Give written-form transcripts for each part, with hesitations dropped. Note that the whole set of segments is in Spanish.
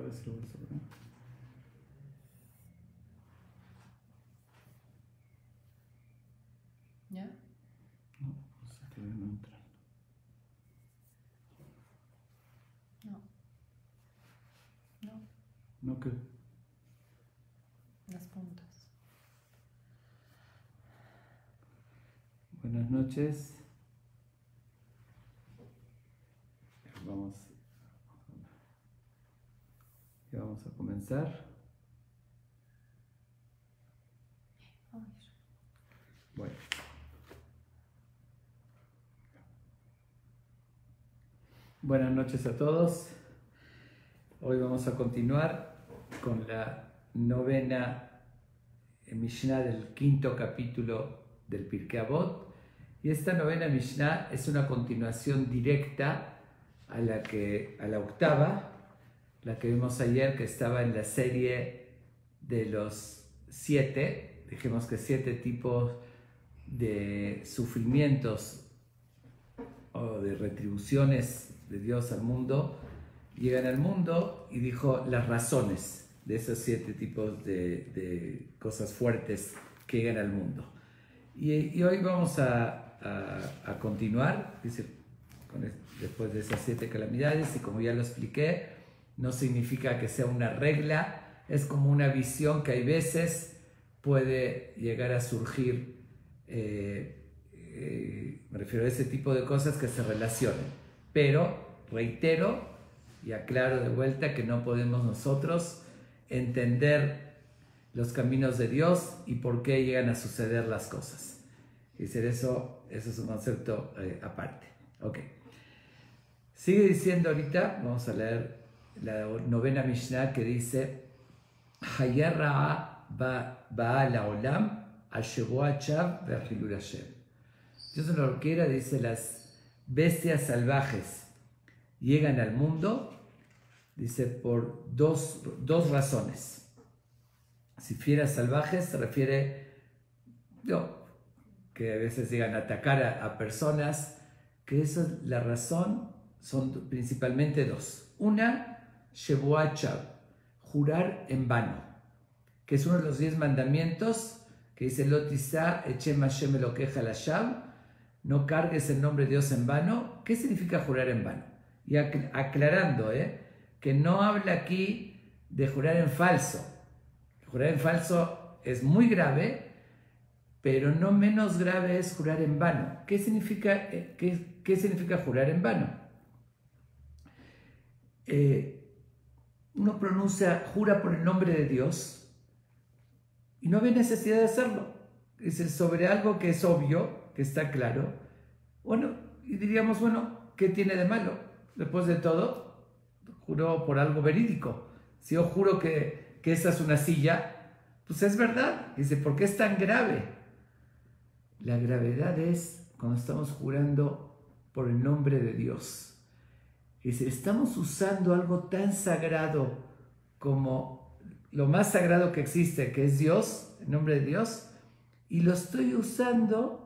ver si lo vuelvo a poner. ¿Ya? No, no sé, todavía no entra. No. No. ¿No qué? Las puntas. Buenas noches. Vamos a comenzar. Bueno. Buenas noches a todos. Hoy vamos a continuar con la novena Mishnah del quinto capítulo del Pirkei Avot. Y esta novena Mishnah es una continuación directa a la octava, la que vimos ayer, que estaba en la serie de los 7. Dijimos que 7 tipos de sufrimientos o de retribuciones de Dios al mundo llegan al mundo, y dijo las razones de esos 7 tipos de cosas fuertes que llegan al mundo. Y hoy vamos a continuar, dice, después de esas 7 calamidades, y como ya lo expliqué, no significa que sea una regla, es como una visión que hay veces puede llegar a surgir, me refiero a ese tipo de cosas que se relacionen, pero reitero y aclaro de vuelta que no podemos nosotros entender los caminos de Dios y por qué llegan a suceder las cosas. Y eso es un concepto aparte. Ok. Sigue diciendo ahorita, vamos a leer la novena Mishnah, que dice: Hayarra Baal Olam Ashevua Chav Ve'achilul Hashem. Dios no lo quiera, dice, las bestias salvajes llegan al mundo, dice, por dos razones. Si fieras salvajes se refiere que a veces llegan a atacar a personas, que eso es la razón, son principalmente 2. Una, Shevuah Chav, jurar en vano, que es uno de los 10 mandamientos, que dice: Lo tisá echem Hashem elokeja lashav, no cargues el nombre de Dios en vano. ¿Qué significa jurar en vano? Y aclarando, que no habla aquí de jurar en falso. Jurar en falso es muy grave, pero no menos grave es jurar en vano. ¿Qué significa jurar en vano? Uno jura por el nombre de Dios y no ve necesidad de hacerlo. Dice, sobre algo que es obvio, que está claro. Bueno, y diríamos, bueno, ¿qué tiene de malo? Después de todo, juró por algo verídico. Si yo juro que esa es una silla, pues es verdad. Dice, ¿por qué es tan grave? La gravedad es cuando estamos jurando por el nombre de Dios. Dice, estamos usando algo tan sagrado como lo más sagrado que existe, que es Dios, el nombre de Dios, y lo estoy usando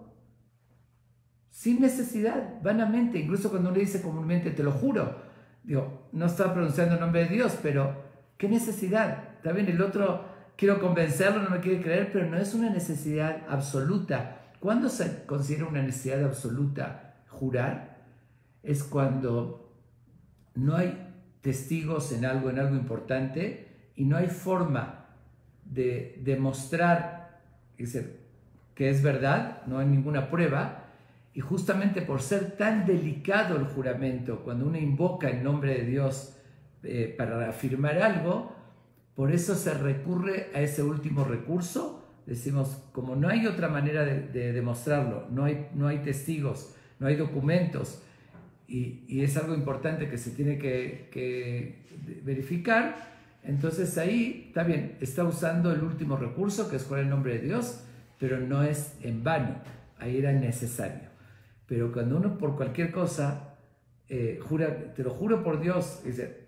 sin necesidad, vanamente. Incluso cuando uno dice comúnmente, te lo juro, digo, no estaba pronunciando el nombre de Dios, pero ¿qué necesidad? Está bien, el otro quiero convencerlo, no me quiere creer, pero no es una necesidad absoluta. ¿Cuándo se considera una necesidad absoluta jurar? Es cuando no hay testigos en algo importante y no hay forma de demostrar que es verdad, no hay ninguna prueba. Y justamente por ser tan delicado el juramento, cuando uno invoca el nombre de Dios para afirmar algo, por eso se recurre a ese último recurso. Decimos, como no hay otra manera de demostrarlo, no hay testigos, no hay documentos, y es algo importante que se tiene que verificar, entonces ahí, está bien, está usando el último recurso, que es jurar el nombre de Dios, pero no es en vano, ahí era necesario. Pero cuando uno por cualquier cosa jura, te lo juro por Dios,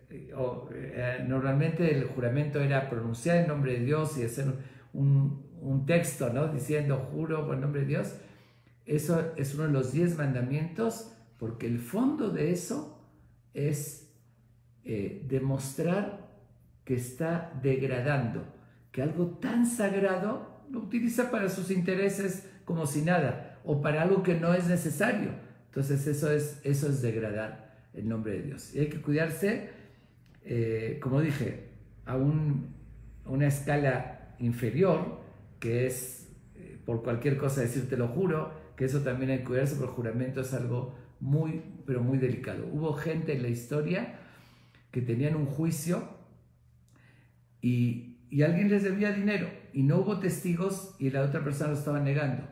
normalmente el juramento era pronunciar el nombre de Dios y hacer un texto, ¿no? Diciendo, juro por el nombre de Dios. Eso es uno de los 10 mandamientos, porque el fondo de eso es demostrar que está degradando, que algo tan sagrado lo utiliza para sus intereses como si nada, o para algo que no es necesario. Entonces eso es degradar el nombre de Dios. Y hay que cuidarse, como dije, a una escala inferior, que es por cualquier cosa decir te lo juro, que eso también hay que cuidarse, porque el juramento es algo muy, pero muy delicado. Hubo gente en la historia que tenían un juicio y alguien les debía dinero y no hubo testigos y la otra persona lo estaba negando.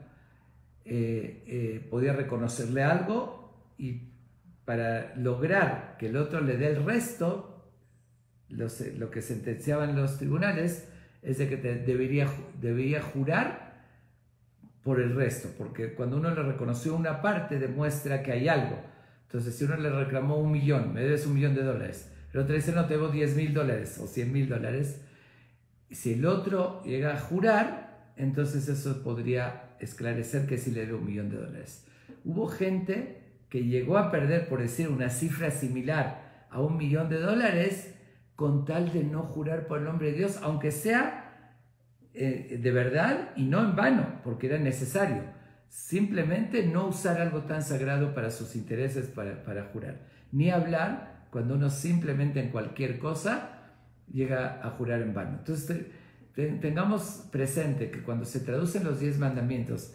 Podía reconocerle algo y para lograr que el otro le dé el resto, lo que sentenciaban los tribunales es de que debía jurar por el resto, porque cuando uno le reconoció una parte demuestra que hay algo. Entonces, si uno le reclamó $1 millón, me debes $1 millón, el otro dice, no, te debo $10,000 o $100,000, si el otro llega a jurar, entonces eso podría esclarecer que sí le debe $1 millón. Hubo gente que llegó a perder, por decir una cifra similar a $1 millón, con tal de no jurar por el nombre de Dios, aunque sea de verdad y no en vano, porque era necesario. Simplemente no usar algo tan sagrado para sus intereses para jurar. Ni hablar cuando uno simplemente en cualquier cosa llega a jurar en vano. Entonces tengamos presente que cuando se traducen los 10 mandamientos,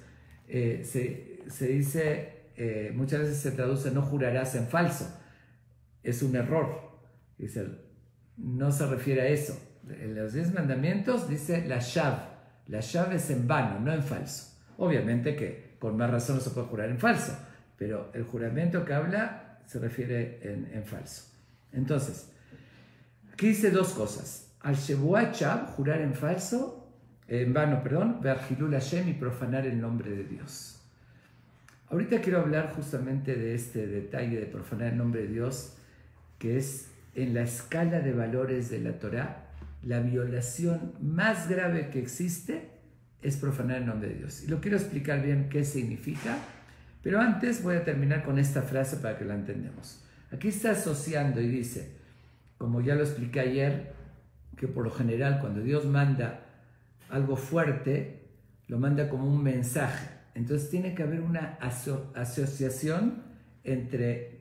se dice, muchas veces se traduce no jurarás en falso. Es un error. Dice, no se refiere a eso. En los 10 mandamientos dice la shav. La shav es en vano, no en falso. Obviamente que con más razón no se puede jurar en falso, pero el juramento que habla se refiere en falso. Entonces, aquí dice dos cosas. Al Shevuat Shav, jurar en falso, en vano, perdón, ver Hilul Hashem y profanar el nombre de Dios. Ahorita quiero hablar justamente de este detalle de profanar el nombre de Dios, que es en la escala de valores de la Torá, la violación más grave que existe es profanar el nombre de Dios. Y lo quiero explicar bien qué significa, pero antes voy a terminar con esta frase para que la entendamos. Aquí está asociando y dice, como ya lo expliqué ayer, que por lo general cuando Dios manda algo fuerte, lo manda como un mensaje. Entonces tiene que haber una asociación entre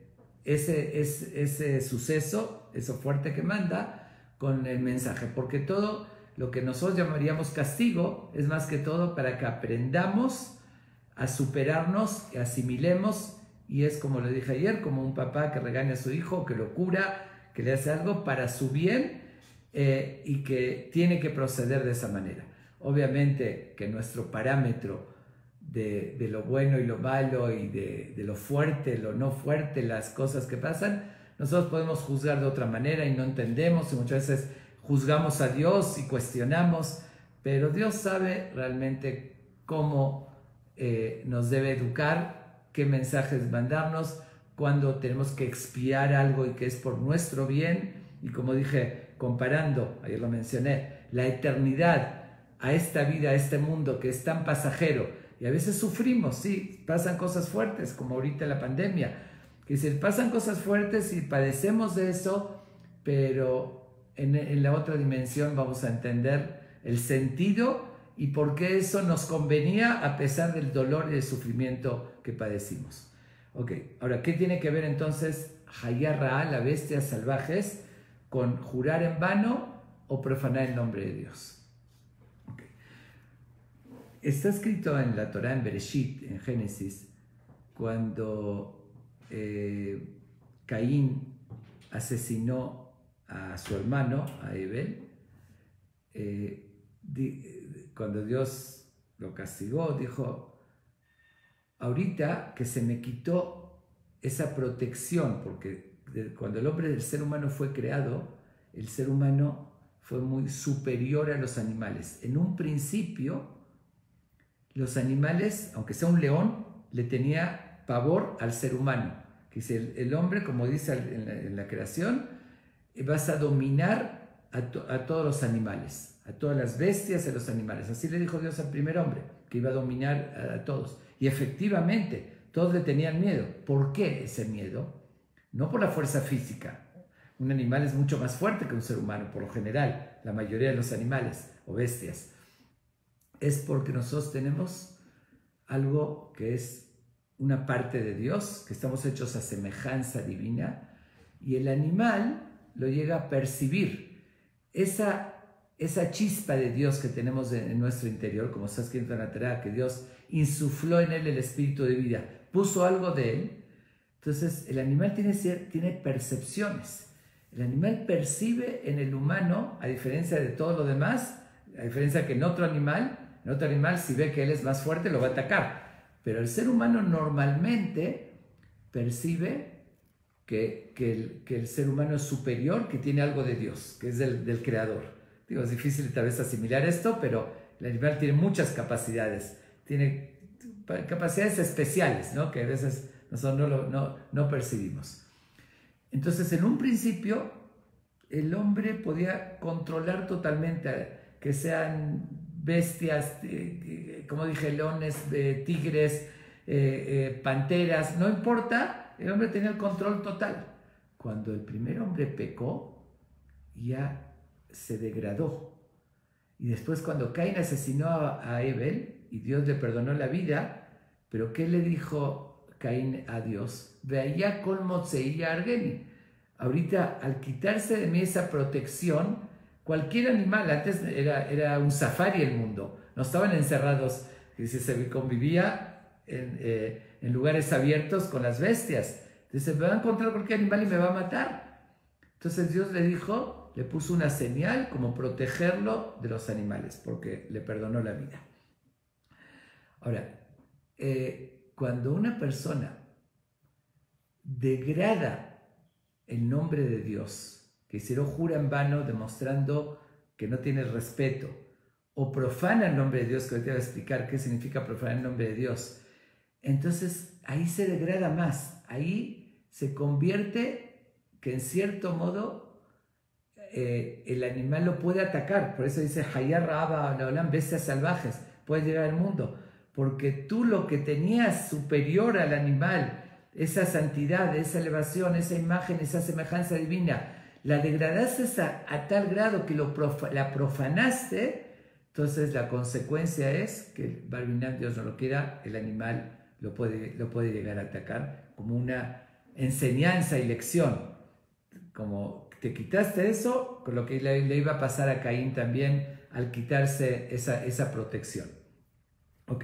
ese suceso, eso fuerte que manda, con el mensaje, porque todo lo que nosotros llamaríamos castigo es más que todo para que aprendamos a superarnos, asimilemos, y es como lo dije ayer, como un papá que regaña a su hijo, que lo cura, que le hace algo para su bien, y que tiene que proceder de esa manera. Obviamente que nuestro parámetro de lo bueno y lo malo y de lo fuerte, lo no fuerte, las cosas que pasan, nosotros podemos juzgar de otra manera y no entendemos, y muchas veces juzgamos a Dios y cuestionamos, pero Dios sabe realmente cómo nos debe educar, qué mensajes mandarnos, cuando tenemos que expiar algo y que es por nuestro bien. Y como dije, comparando, ayer lo mencioné, la eternidad a esta vida, a este mundo que es tan pasajero, y a veces sufrimos, sí, pasan cosas fuertes, como ahorita la pandemia, que se pasan cosas fuertes y padecemos de eso, pero en la otra dimensión vamos a entender el sentido y por qué eso nos convenía a pesar del dolor y el sufrimiento que padecimos. Ok, ahora, ¿qué tiene que ver entonces Hayar Ra, la bestia salvajes, con jurar en vano o profanar el nombre de Dios? Okay. Está escrito en la Torá, en Bereshit, en Génesis, cuando Caín asesinó a su hermano, a Abel, cuando Dios lo castigó, dijo, ahorita que se me quitó esa protección, porque cuando el ser humano fue creado, el ser humano fue muy superior a los animales. En un principio, los animales, aunque sea un león, le tenía pavor al ser humano, que dice el hombre, como dice en la creación, vas a dominar a todos los animales, a todas las bestias y a los animales. Así le dijo Dios al primer hombre, que iba a dominar a todos. Y efectivamente, todos le tenían miedo. ¿Por qué ese miedo? No por la fuerza física, Un animal es mucho más fuerte que un ser humano, por lo general, la mayoría de los animales o bestias. Es porque nosotros tenemos algo que es una parte de Dios, que estamos hechos a semejanza divina, y el animal lo llega a percibir. Esa chispa de Dios que tenemos en nuestro interior, como está escrito en la Torá, que Dios insufló en él el espíritu de vida, puso algo de él. Entonces el animal tiene percepciones. El animal percibe en el humano, a diferencia de todo lo demás, a diferencia que en otro animal si ve que él es más fuerte lo va a atacar. Pero el ser humano normalmente percibe que el ser humano es superior, que tiene algo de Dios, que es del Creador. Digo, es difícil tal vez asimilar esto, pero el animal tiene muchas capacidades. Tiene capacidades especiales, ¿no? Que a veces nosotros no percibimos. Entonces, en un principio, el hombre podía controlar totalmente que sean bestias, como dije, leones, tigres, panteras, no importa, el hombre tenía el control total. Cuando el primer hombre pecó, ya se degradó. Y después cuando Caín asesinó a Abel y Dios le perdonó la vida, pero ¿qué le dijo Caín a Dios? Veía kol motzei argeni. Ahorita, al quitarse de mí esa protección, cualquier animal, antes era un safari el mundo, no estaban encerrados, se convivía en lugares abiertos con las bestias. Entonces me va a encontrar cualquier animal y me va a matar. Entonces Dios le puso una señal como protegerlo de los animales, porque le perdonó la vida. Ahora, cuando una persona degrada el nombre de Dios, que hicieron jura en vano demostrando que no tiene respeto, o profana el nombre de Dios, que ahorita voy a explicar qué significa profanar el nombre de Dios, entonces ahí se degrada más, ahí se convierte que en cierto modo el animal lo puede atacar. Por eso dice Hayar Raba Laolam, bestias salvajes, puede llegar al mundo, porque tú lo que tenías superior al animal, esa santidad, esa elevación, esa imagen, esa semejanza divina, la degradaste a tal grado que la profanaste. Entonces la consecuencia es que Barminan, Dios no lo quiera, el animal lo puede llegar a atacar como una enseñanza y lección. Como te quitaste eso, con lo que le iba a pasar a Caín también al quitarse esa protección. Ok.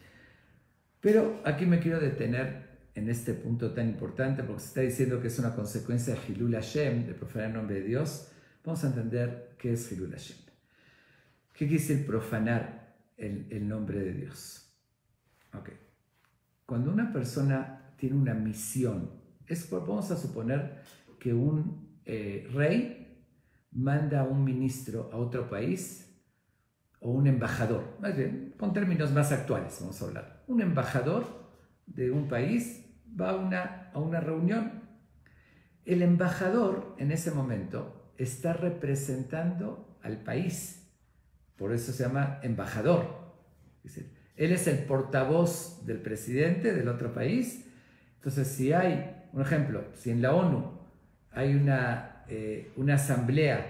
Pero aquí me quiero detener en este punto tan importante, porque se está diciendo que es una consecuencia de Hilul Hashem, de profanar el nombre de Dios. Vamos a entender qué es Hilul Hashem. ¿Qué quiere decir profanar el nombre de Dios? Ok. Cuando una persona tiene una misión, vamos a suponer que un rey manda a un ministro a otro país, o un embajador, más bien, con términos más actuales vamos a hablar. Un embajador de un país va a una reunión. El embajador en ese momento está representando al país, por eso se llama embajador. Es decir, él es el portavoz del presidente del otro país. Entonces, si hay, un ejemplo, si en la ONU hay una asamblea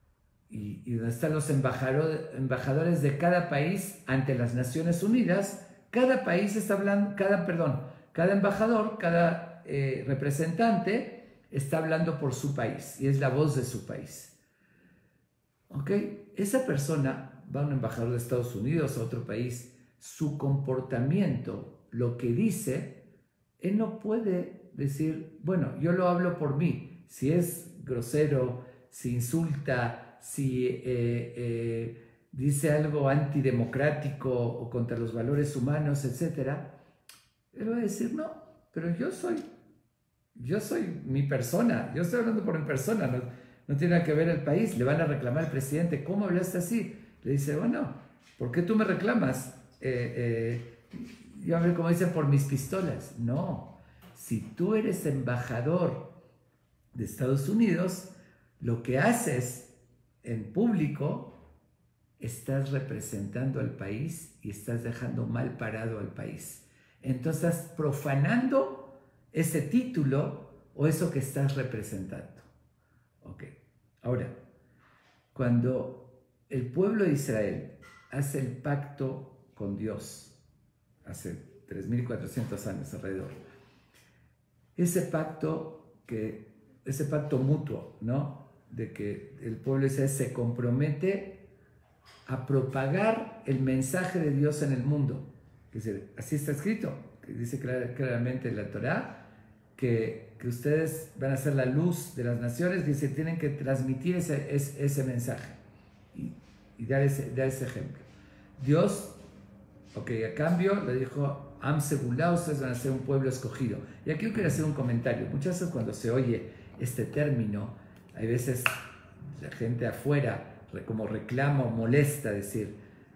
y donde están los embajadores de cada país ante las Naciones Unidas, cada país está hablando, cada embajador, cada representante está hablando por su país y es la voz de su país. ¿Ok? Esa persona va a un embajador de Estados Unidos a otro país, su comportamiento, lo que dice, él no puede decir, bueno, yo lo hablo por mí. Si es grosero, si insulta, si dice algo antidemocrático o contra los valores humanos, etc., él va a decir, no, pero yo soy mi persona, yo estoy hablando por mi persona, no tiene nada que ver el país. Le van a reclamar al presidente, ¿cómo hablaste así? Le dice, bueno, ¿por qué tú me reclamas? Yo hablé, como dicen, por mis pistolas. No, si tú eres embajador de Estados Unidos, lo que haces en público, estás representando al país y estás dejando mal parado al país. Entonces estás profanando ese título o eso que estás representando. Ok. Ahora, cuando el pueblo de Israel hace el pacto con Dios, hace 3.400 años alrededor, ese pacto mutuo, ¿no? De que el pueblo de Israel se compromete a propagar el mensaje de Dios en el mundo. Es decir, así está escrito, que dice claramente en la Torá que ustedes van a ser la luz de las naciones, que se tienen que transmitir ese mensaje y dar ese ejemplo. Dios, ok, a cambio le dijo, Am Segulá, ustedes van a ser un pueblo escogido. Y aquí yo quiero hacer un comentario. Muchas veces cuando se oye este término, hay veces la gente afuera como reclama o molesta, decir,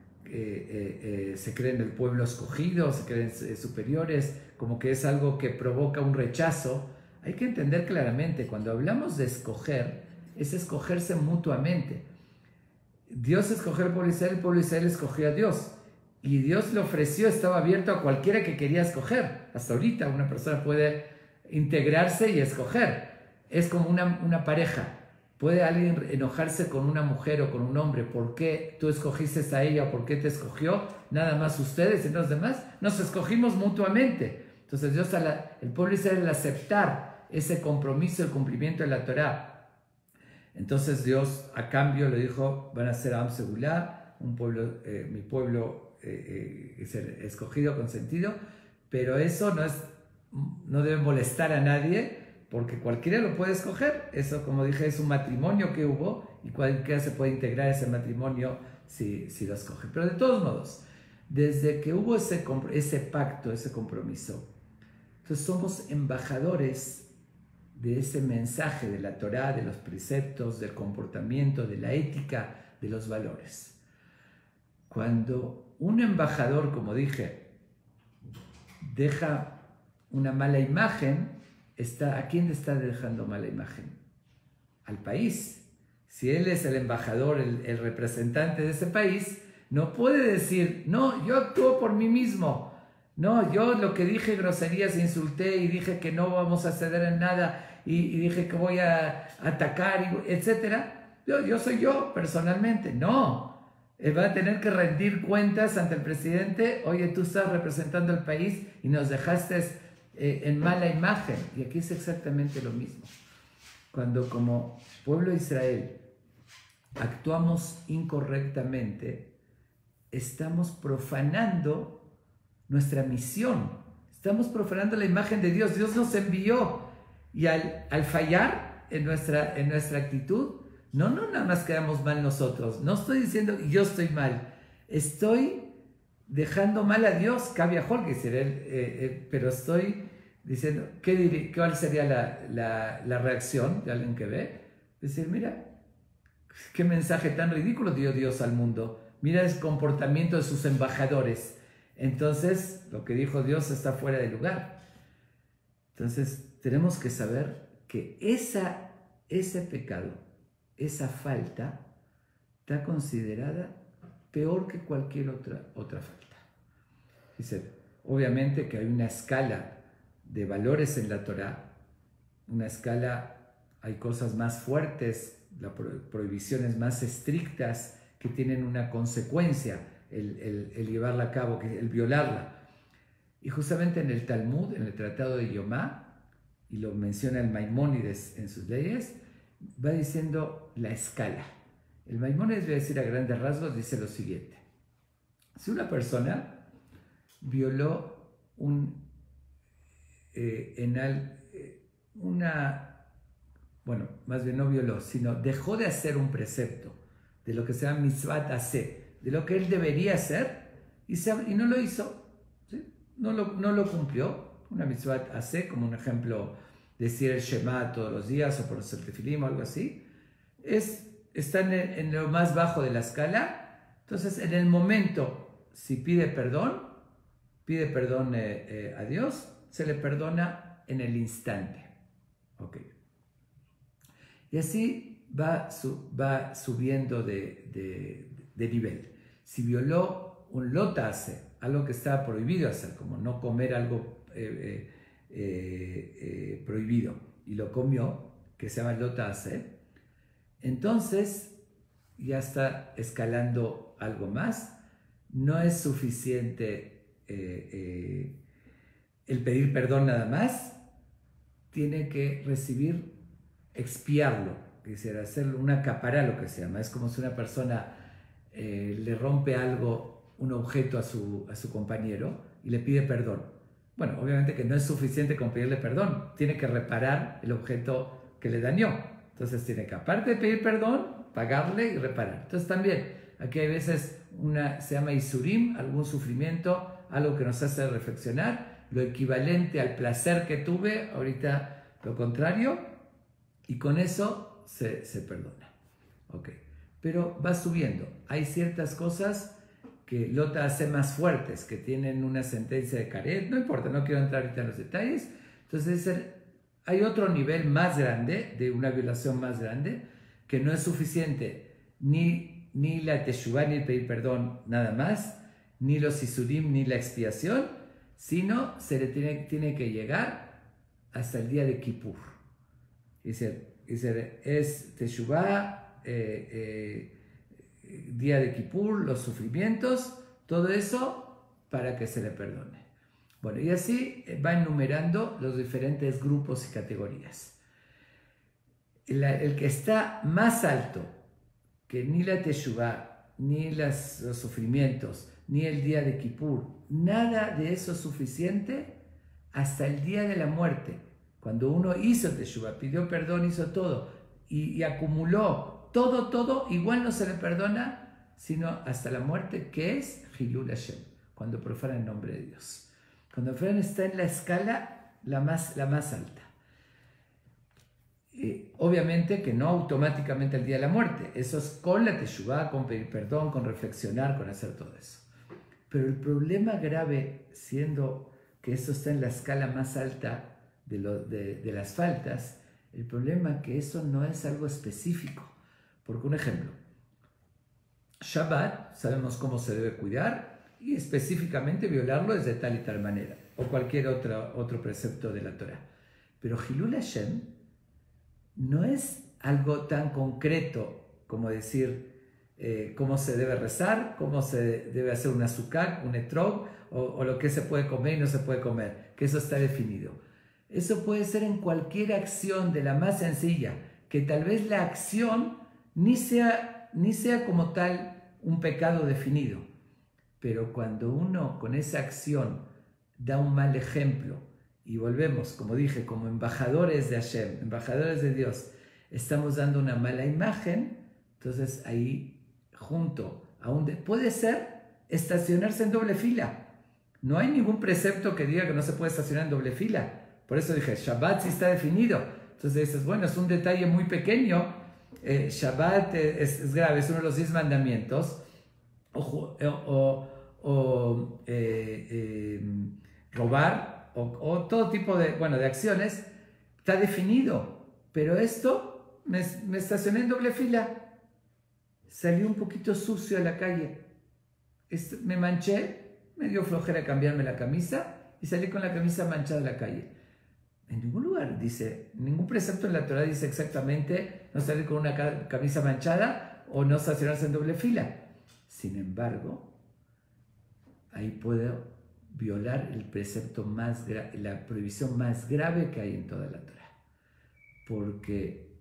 se creen el pueblo escogido, se creen superiores, como que es algo que provoca un rechazo. Hay que entender claramente, cuando hablamos de escoger, es escogerse mutuamente. Dios escogió al pueblo de Israel, el pueblo de Israel escogió a Dios. Y Dios le ofreció, estaba abierto a cualquiera que quería escoger. Hasta ahorita una persona puede integrarse y escoger. Es como una pareja. ¿Puede alguien enojarse con una mujer o con un hombre? ¿Por qué tú escogiste a ella o por qué te escogió? Nada más ustedes y los demás. Nos escogimos mutuamente. Entonces Dios, el pueblo de Israel, al aceptar ese compromiso, el cumplimiento de la Torá, entonces Dios a cambio le dijo, van a ser Am Segulá, un pueblo, mi pueblo es escogido, consentido, pero eso no debe molestar a nadie, porque cualquiera lo puede escoger. Eso, como dije, es un matrimonio que hubo y cualquiera se puede integrar a ese matrimonio si lo escoge. Pero de todos modos, desde que hubo ese pacto, ese compromiso, entonces somos embajadores de ese mensaje de la Torá, de los preceptos, del comportamiento, de la ética, de los valores. Cuando un embajador, como dije, deja una mala imagen, ¿a quién le está dejando mala imagen? Al país. Si él es el embajador, el representante de ese país, no puede decir, no, yo actúo por mí mismo. No, yo lo que dije groserías, insulté y dije que no vamos a ceder en nada y dije que voy a atacar, etc. Yo soy yo personalmente. No, él va a tener que rendir cuentas ante el presidente. Oye, tú estás representando al país y nos dejaste en mala imagen. Y aquí es exactamente lo mismo. Cuando como pueblo de Israel actuamos incorrectamente, estamos profanando nuestra misión, estamos profanando la imagen de Dios. Dios nos envió y al fallar en nuestra actitud, no nada más quedamos mal nosotros. No estoy diciendo yo estoy mal, estoy dejando mal a Dios, Kaviahol, pero estoy diciendo, ¿cuál sería la reacción de alguien que ve? Decir, mira, qué mensaje tan ridículo dio Dios al mundo. Mira el comportamiento de sus embajadores. Entonces, lo que dijo Dios está fuera de lugar. Entonces, tenemos que saber que ese pecado, esa falta, está considerada peor que cualquier otra falta. Dice, obviamente que hay una escala de valores en la Torá, una escala, hay cosas más fuertes, prohibiciones más estrictas que tienen una consecuencia, el llevarla a cabo, el violarla. Y justamente en el Talmud, en el Tratado de Yomá, y lo menciona el Maimónides en sus leyes, va diciendo la escala. El Maimónides, voy a decir a grandes rasgos, dice lo siguiente. Si una persona violó más bien no violó, sino dejó de hacer un precepto de lo que se llama mitzvat aseh, de lo que él debería hacer, y no lo hizo, ¿sí? no lo cumplió. Una mitzvat aseh, como un ejemplo, decir el Shema todos los días o por el tefilim o algo así, está en lo más bajo de la escala. Entonces, en el momento, si pide perdón a Dios, se le perdona en el instante. Ok. Y así va subiendo de nivel. Si violó un lotase, algo que estaba prohibido hacer, como no comer algo prohibido, y lo comió, que se llama lotase, entonces ya está escalando algo más. No es suficiente el pedir perdón nada más, tiene que recibir, expiarlo, es decir, hacerlo una capará, lo que se llama. Es como si una persona le rompe algo, un objeto a su compañero y le pide perdón. Bueno, obviamente que no es suficiente con pedirle perdón, tiene que reparar el objeto que le dañó. Entonces tiene que, aparte de pedir perdón, pagarle y reparar. Entonces también, aquí hay veces se llama isurim, algún sufrimiento, algo que nos hace reflexionar, lo equivalente al placer que tuve, ahorita lo contrario, y con eso se perdona. Ok, pero va subiendo. Hay ciertas cosas que Lota hace más fuertes, que tienen una sentencia de caret, no importa, no quiero entrar ahorita en los detalles. Entonces hay otro nivel más grande, de una violación más grande, que no es suficiente ni la teshuvá, ni el pedir perdón, nada más, ni los isurim, ni la expiación, sino se le tiene que llegar hasta el día de Kippur. Es teshuvá, día de Kippur, los sufrimientos, todo eso para que se le perdone. Bueno, y así va enumerando los diferentes grupos y categorías. El que está más alto que ni la teshuvá, ni los sufrimientos, ni el día de Kippur, nada de eso es suficiente hasta el día de la muerte. Cuando uno hizo teshuvá, pidió perdón, hizo todo y acumuló todo, igual no se le perdona, sino hasta la muerte, que es Hilul Hashem, cuando profana el nombre de Dios. Cuando profana está en la escala la más alta. Obviamente que no automáticamente el día de la muerte, eso es con la teshuvá, con pedir perdón, con reflexionar, con hacer todo eso. Pero el problema grave, siendo que eso está en la escala más alta de las faltas, el problema es que eso no es algo específico. Porque un ejemplo, Shabbat, sabemos cómo se debe cuidar, y específicamente violarlo es de tal y tal manera, o cualquier otro precepto de la Torah. Pero Hilul Hashem no es algo tan concreto como decir cómo se debe rezar, cómo se debe hacer un azúcar, un etrog, o lo que se puede comer y no se puede comer, que eso está definido. Eso puede ser en cualquier acción, de la más sencilla, que tal vez la acción ni sea como tal un pecado definido, pero cuando uno con esa acción da un mal ejemplo, y volvemos, como dije, como embajadores de Hashem, embajadores de Dios, estamos dando una mala imagen, entonces ahí junto a puede ser estacionarse en doble fila. No hay ningún precepto que diga que no se puede estacionar en doble fila. Por eso dije, Shabbat sí está definido. Entonces dices, bueno, es un detalle muy pequeño. Shabbat es grave, es uno de los 10 mandamientos. Robar, o todo tipo de acciones, está definido. Pero esto, me estacioné en doble fila. Salí un poquito sucio a la calle. Me manché, me dio flojera cambiarme la camisa y salí con la camisa manchada a la calle. En ningún lugar dice, ningún precepto en la Torah dice exactamente no salir con una camisa manchada o no estacionarse en doble fila. Sin embargo, ahí puedo violar el precepto la prohibición más grave que hay en toda la Torah. Porque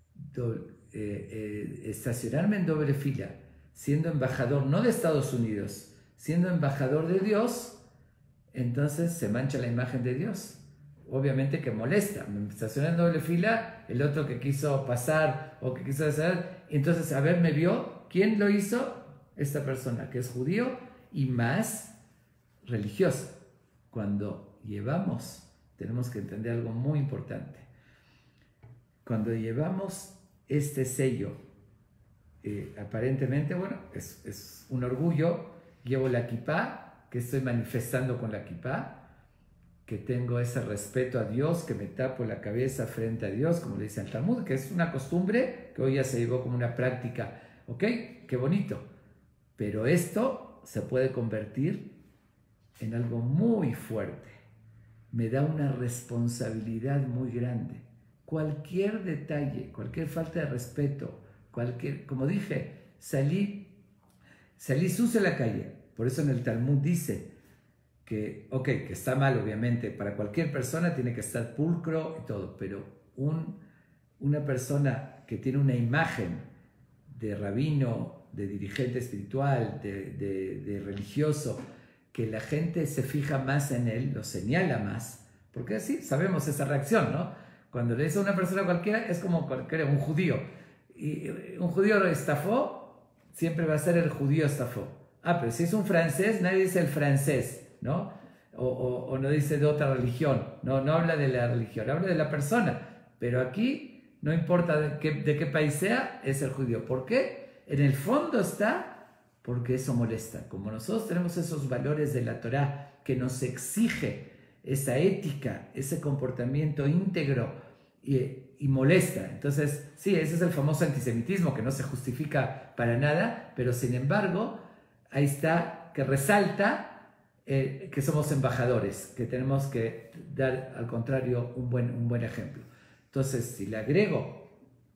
estacionarme en doble fila, siendo embajador no de Estados Unidos, siendo embajador de Dios, entonces se mancha la imagen de Dios. Obviamente que molesta. Me estacioné en doble fila, el otro que quiso pasar o que quiso hacer, entonces a ver, me vio, ¿quién lo hizo? Esta persona que es judío y más religiosa. Cuando tenemos que entender algo muy importante. Cuando llevamos este sello, aparentemente, bueno, es un orgullo, llevo la kipá, que estoy manifestando con la kipá, que tengo ese respeto a Dios, que me tapo la cabeza frente a Dios, como le dice el Talmud, que es una costumbre que hoy ya se llevó como una práctica. ¿Ok? Qué bonito. Pero esto se puede convertir en algo muy fuerte. Me da una responsabilidad muy grande. Cualquier detalle, cualquier falta de respeto como dije, salí sucio a la calle. Por eso en el Talmud dice que está mal, obviamente, para cualquier persona tiene que estar pulcro y todo, pero una persona que tiene una imagen de rabino, de dirigente espiritual, de religioso, que la gente se fija más en él, lo señala más, porque así sabemos esa reacción, ¿no? Cuando le dice a una persona cualquiera, es como un judío. Y un judío estafó, siempre va a ser el judío estafó. Pero si es un francés, nadie dice el francés, ¿no? O no dice de otra religión, no habla de la religión, habla de la persona. Pero aquí, no importa de qué país sea, es el judío. ¿Por qué? En el fondo está porque eso molesta. Como nosotros tenemos esos valores de la Torá que nos exige esa ética, ese comportamiento íntegro y molesta. Entonces, sí, ese es el famoso antisemitismo que no se justifica para nada, pero sin embargo, ahí está, que resalta que somos embajadores, que tenemos que dar, al contrario, un buen ejemplo. Entonces, si le agrego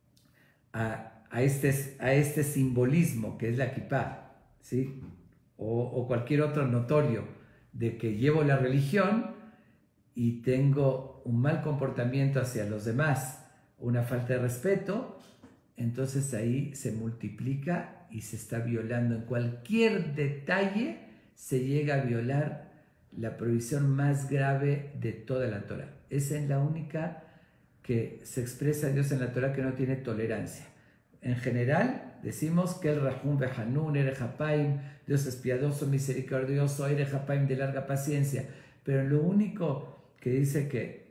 a este simbolismo que es la kipá, ¿sí? o cualquier otro notorio de que llevo la religión y tengo un mal comportamiento hacia los demás, una falta de respeto, entonces ahí se multiplica y se está violando. En cualquier detalle se llega a violar la prohibición más grave de toda la Torah. Esa es la única que se expresa Dios en la Torah que no tiene tolerancia. En general decimos que el Rahum Behanun, Erejapaim, Dios es piadoso, misericordioso, Erejapaim de larga paciencia, pero lo único que dice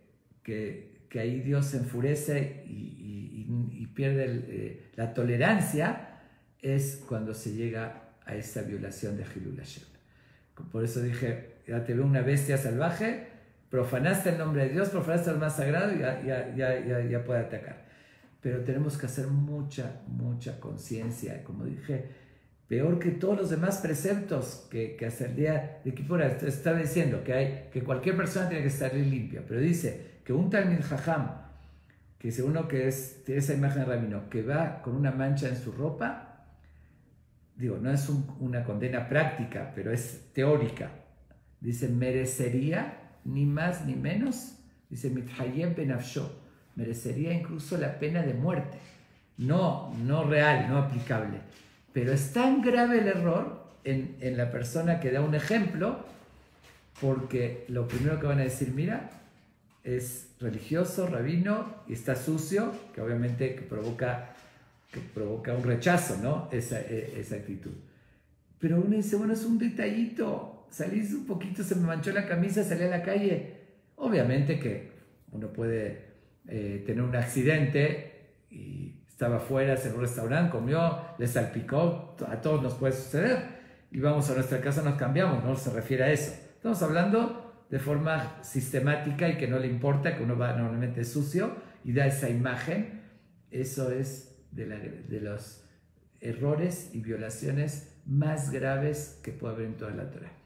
que ahí Dios se enfurece y pierde la tolerancia es cuando se llega a esta violación de Hilul Hashem. Por eso dije, ya te veo una bestia salvaje, profanaste el nombre de Dios, profanaste el más sagrado y ya puede atacar. Pero tenemos que hacer mucha conciencia. Como dije, peor que todos los demás preceptos que hasta el día de Kippur estaba diciendo que cualquier persona tiene que estar limpia. Pero dice que un Talmid Jajam, que dice uno que tiene esa imagen de rabino, que va con una mancha en su ropa, digo, no es una condena práctica, pero es teórica. Dice, merecería ni más ni menos, dice, Mithayem benafsho, merecería incluso la pena de muerte. No real, no aplicable. Pero es tan grave el error en la persona que da un ejemplo, porque lo primero que van a decir, mira, es religioso, rabino, y está sucio, que obviamente que provoca un rechazo, ¿no? Esa actitud. Pero uno dice, bueno, es un detallito, salís un poquito, se me manchó la camisa, salí a la calle. Obviamente que uno puede tener un accidente y estaba afuera en un restaurante, comió, le salpicó, a todos nos puede suceder, y vamos a nuestra casa, nos cambiamos, no se refiere a eso. Estamos hablando de forma sistemática y que no le importa, que uno va normalmente sucio y da esa imagen. Eso es de los errores y violaciones más graves que puede haber en toda la Torah.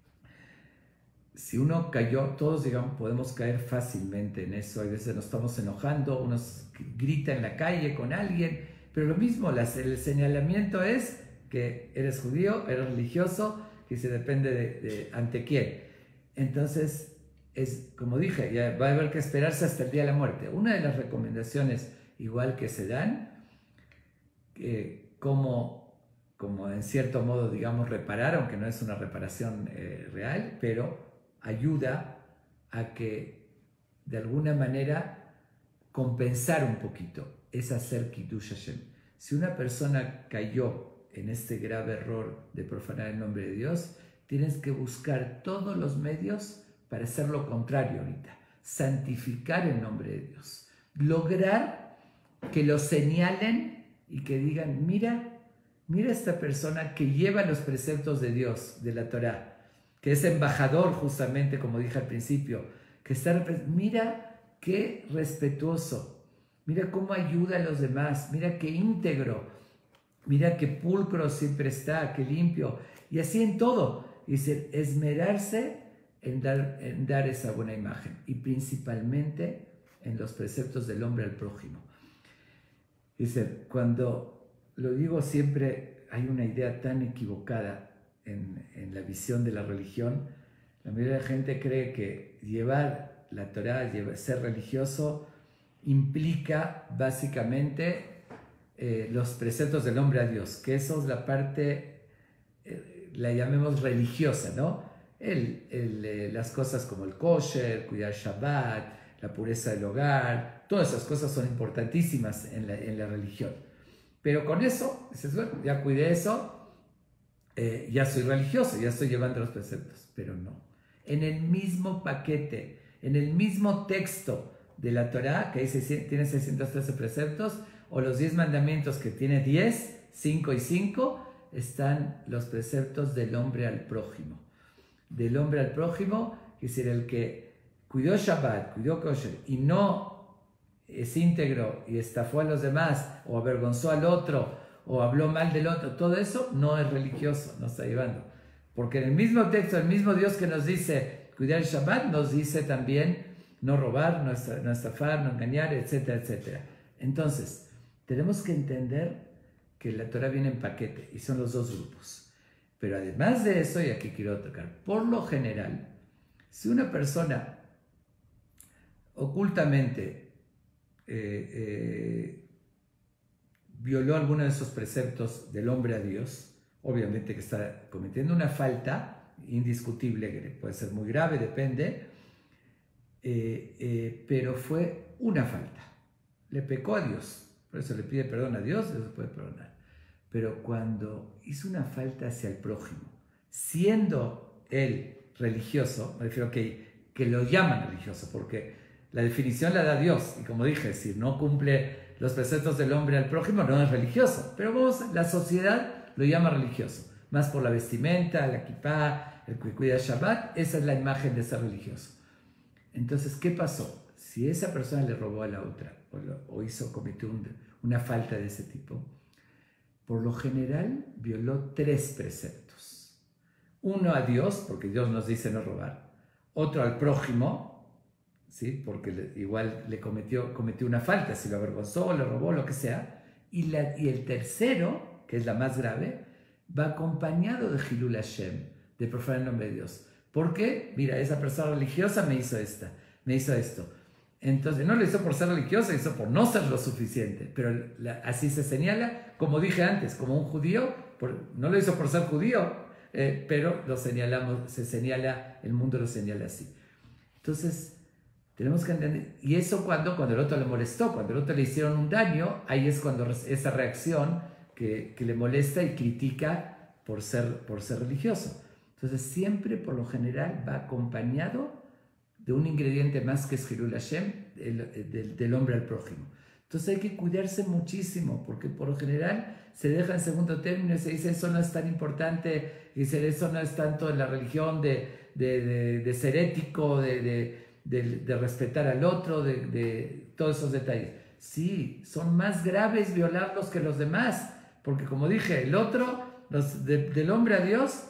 Si uno cayó, todos digamos podemos caer fácilmente en eso. A veces nos estamos enojando, uno grita en la calle con alguien, pero lo mismo, el señalamiento es que eres judío, eres religioso, que se depende de ante quién. Entonces, es como dije, ya va a haber que esperarse hasta el día de la muerte. Una de las recomendaciones igual que se dan, como en cierto modo, digamos, reparar, aunque no es una reparación real, pero ayuda a que de alguna manera compensar un poquito, es hacer Kiddush Hashem. Si una persona cayó en este grave error de profanar el nombre de Dios, tienes que buscar todos los medios para hacer lo contrario ahorita, santificar el nombre de Dios, lograr que lo señalen y que digan, mira esta persona que lleva los preceptos de Dios, de la Torá, que es embajador justamente, como dije al principio, que mira qué respetuoso, mira cómo ayuda a los demás, mira qué íntegro, mira qué pulcro siempre está, qué limpio, y así en todo. Dice, esmerarse en dar esa buena imagen, y principalmente en los preceptos del hombre al prójimo. Dice, cuando lo digo siempre, hay una idea tan equivocada en la visión de la religión. La mayoría de la gente cree que llevar la Torá, ser religioso, implica básicamente los preceptos del hombre a Dios, que eso es la parte, la llamemos religiosa, ¿no? Las cosas como el kosher, cuidar Shabbat, la pureza del hogar, todas esas cosas son importantísimas en la religión. Pero con eso, dices, bueno, ya cuidé eso, ya soy religioso, ya estoy llevando los preceptos, pero no. En el mismo paquete, en el mismo texto de la Torá, que tiene 613 preceptos, o los 10 mandamientos que tiene 10, 5 y 5, están los preceptos del hombre al prójimo. Del hombre al prójimo, es decir, el que cuidó Shabbat, cuidó kosher y no es íntegro y estafó a los demás, o avergonzó al otro, o habló mal del otro, todo eso no es religioso, no está llevando. Porque en el mismo texto, el mismo Dios que nos dice cuidar el Shabbat, nos dice también no robar, no estafar, no engañar, etcétera, etcétera. Entonces, tenemos que entender que la Torah viene en paquete y son los dos grupos. Pero además de eso, y aquí quiero tocar, por lo general, si una persona ocultamente violó alguno de esos preceptos del hombre a Dios, obviamente que está cometiendo una falta indiscutible, que puede ser muy grave, depende, pero fue una falta. Le pecó a Dios, por eso le pide perdón a Dios, Dios le puede perdonar. Pero cuando hizo una falta hacia el prójimo, siendo él religioso, me refiero que lo llaman religioso, porque la definición la da Dios, y como dije, si no cumple los preceptos del hombre al prójimo, no es religioso, pero la sociedad lo llama religioso, más por la vestimenta, la kipá, el que cuida Shabbat, esa es la imagen de ser religioso. Entonces, ¿qué pasó? Si esa persona le robó a la otra, cometió una falta de ese tipo, por lo general violó 3 preceptos. Uno a Dios, porque Dios nos dice no robar. Otro al prójimo, ¿sí? Porque igual le cometió una falta, si lo avergonzó, le robó, lo que sea. Y el tercero, que es la más grave, va acompañado de Hilul Hashem, de profanar el nombre de Dios. ¿Por qué? Mira, esa persona religiosa me hizo esto. Entonces, no lo hizo por ser religioso, lo hizo por no ser lo suficiente. Pero así se señala, como dije antes, como un judío, no lo hizo por ser judío, pero se señala, el mundo lo señala así. Entonces, tenemos que entender, y eso cuando el otro le molestó, cuando el otro le hicieron un daño, ahí es cuando esa reacción que le molesta y critica por ser religioso. Entonces, siempre, por lo general, va acompañado de un ingrediente más que es Hilul Hashem, del hombre al prójimo. Entonces hay que cuidarse muchísimo, porque por lo general se deja en segundo término y se dice eso no es tan importante, y eso no es tanto en la religión de ser ético, de respetar al otro, de todos esos detalles. Sí, son más graves violarlos que los demás, porque como dije, el otro, del hombre a Dios,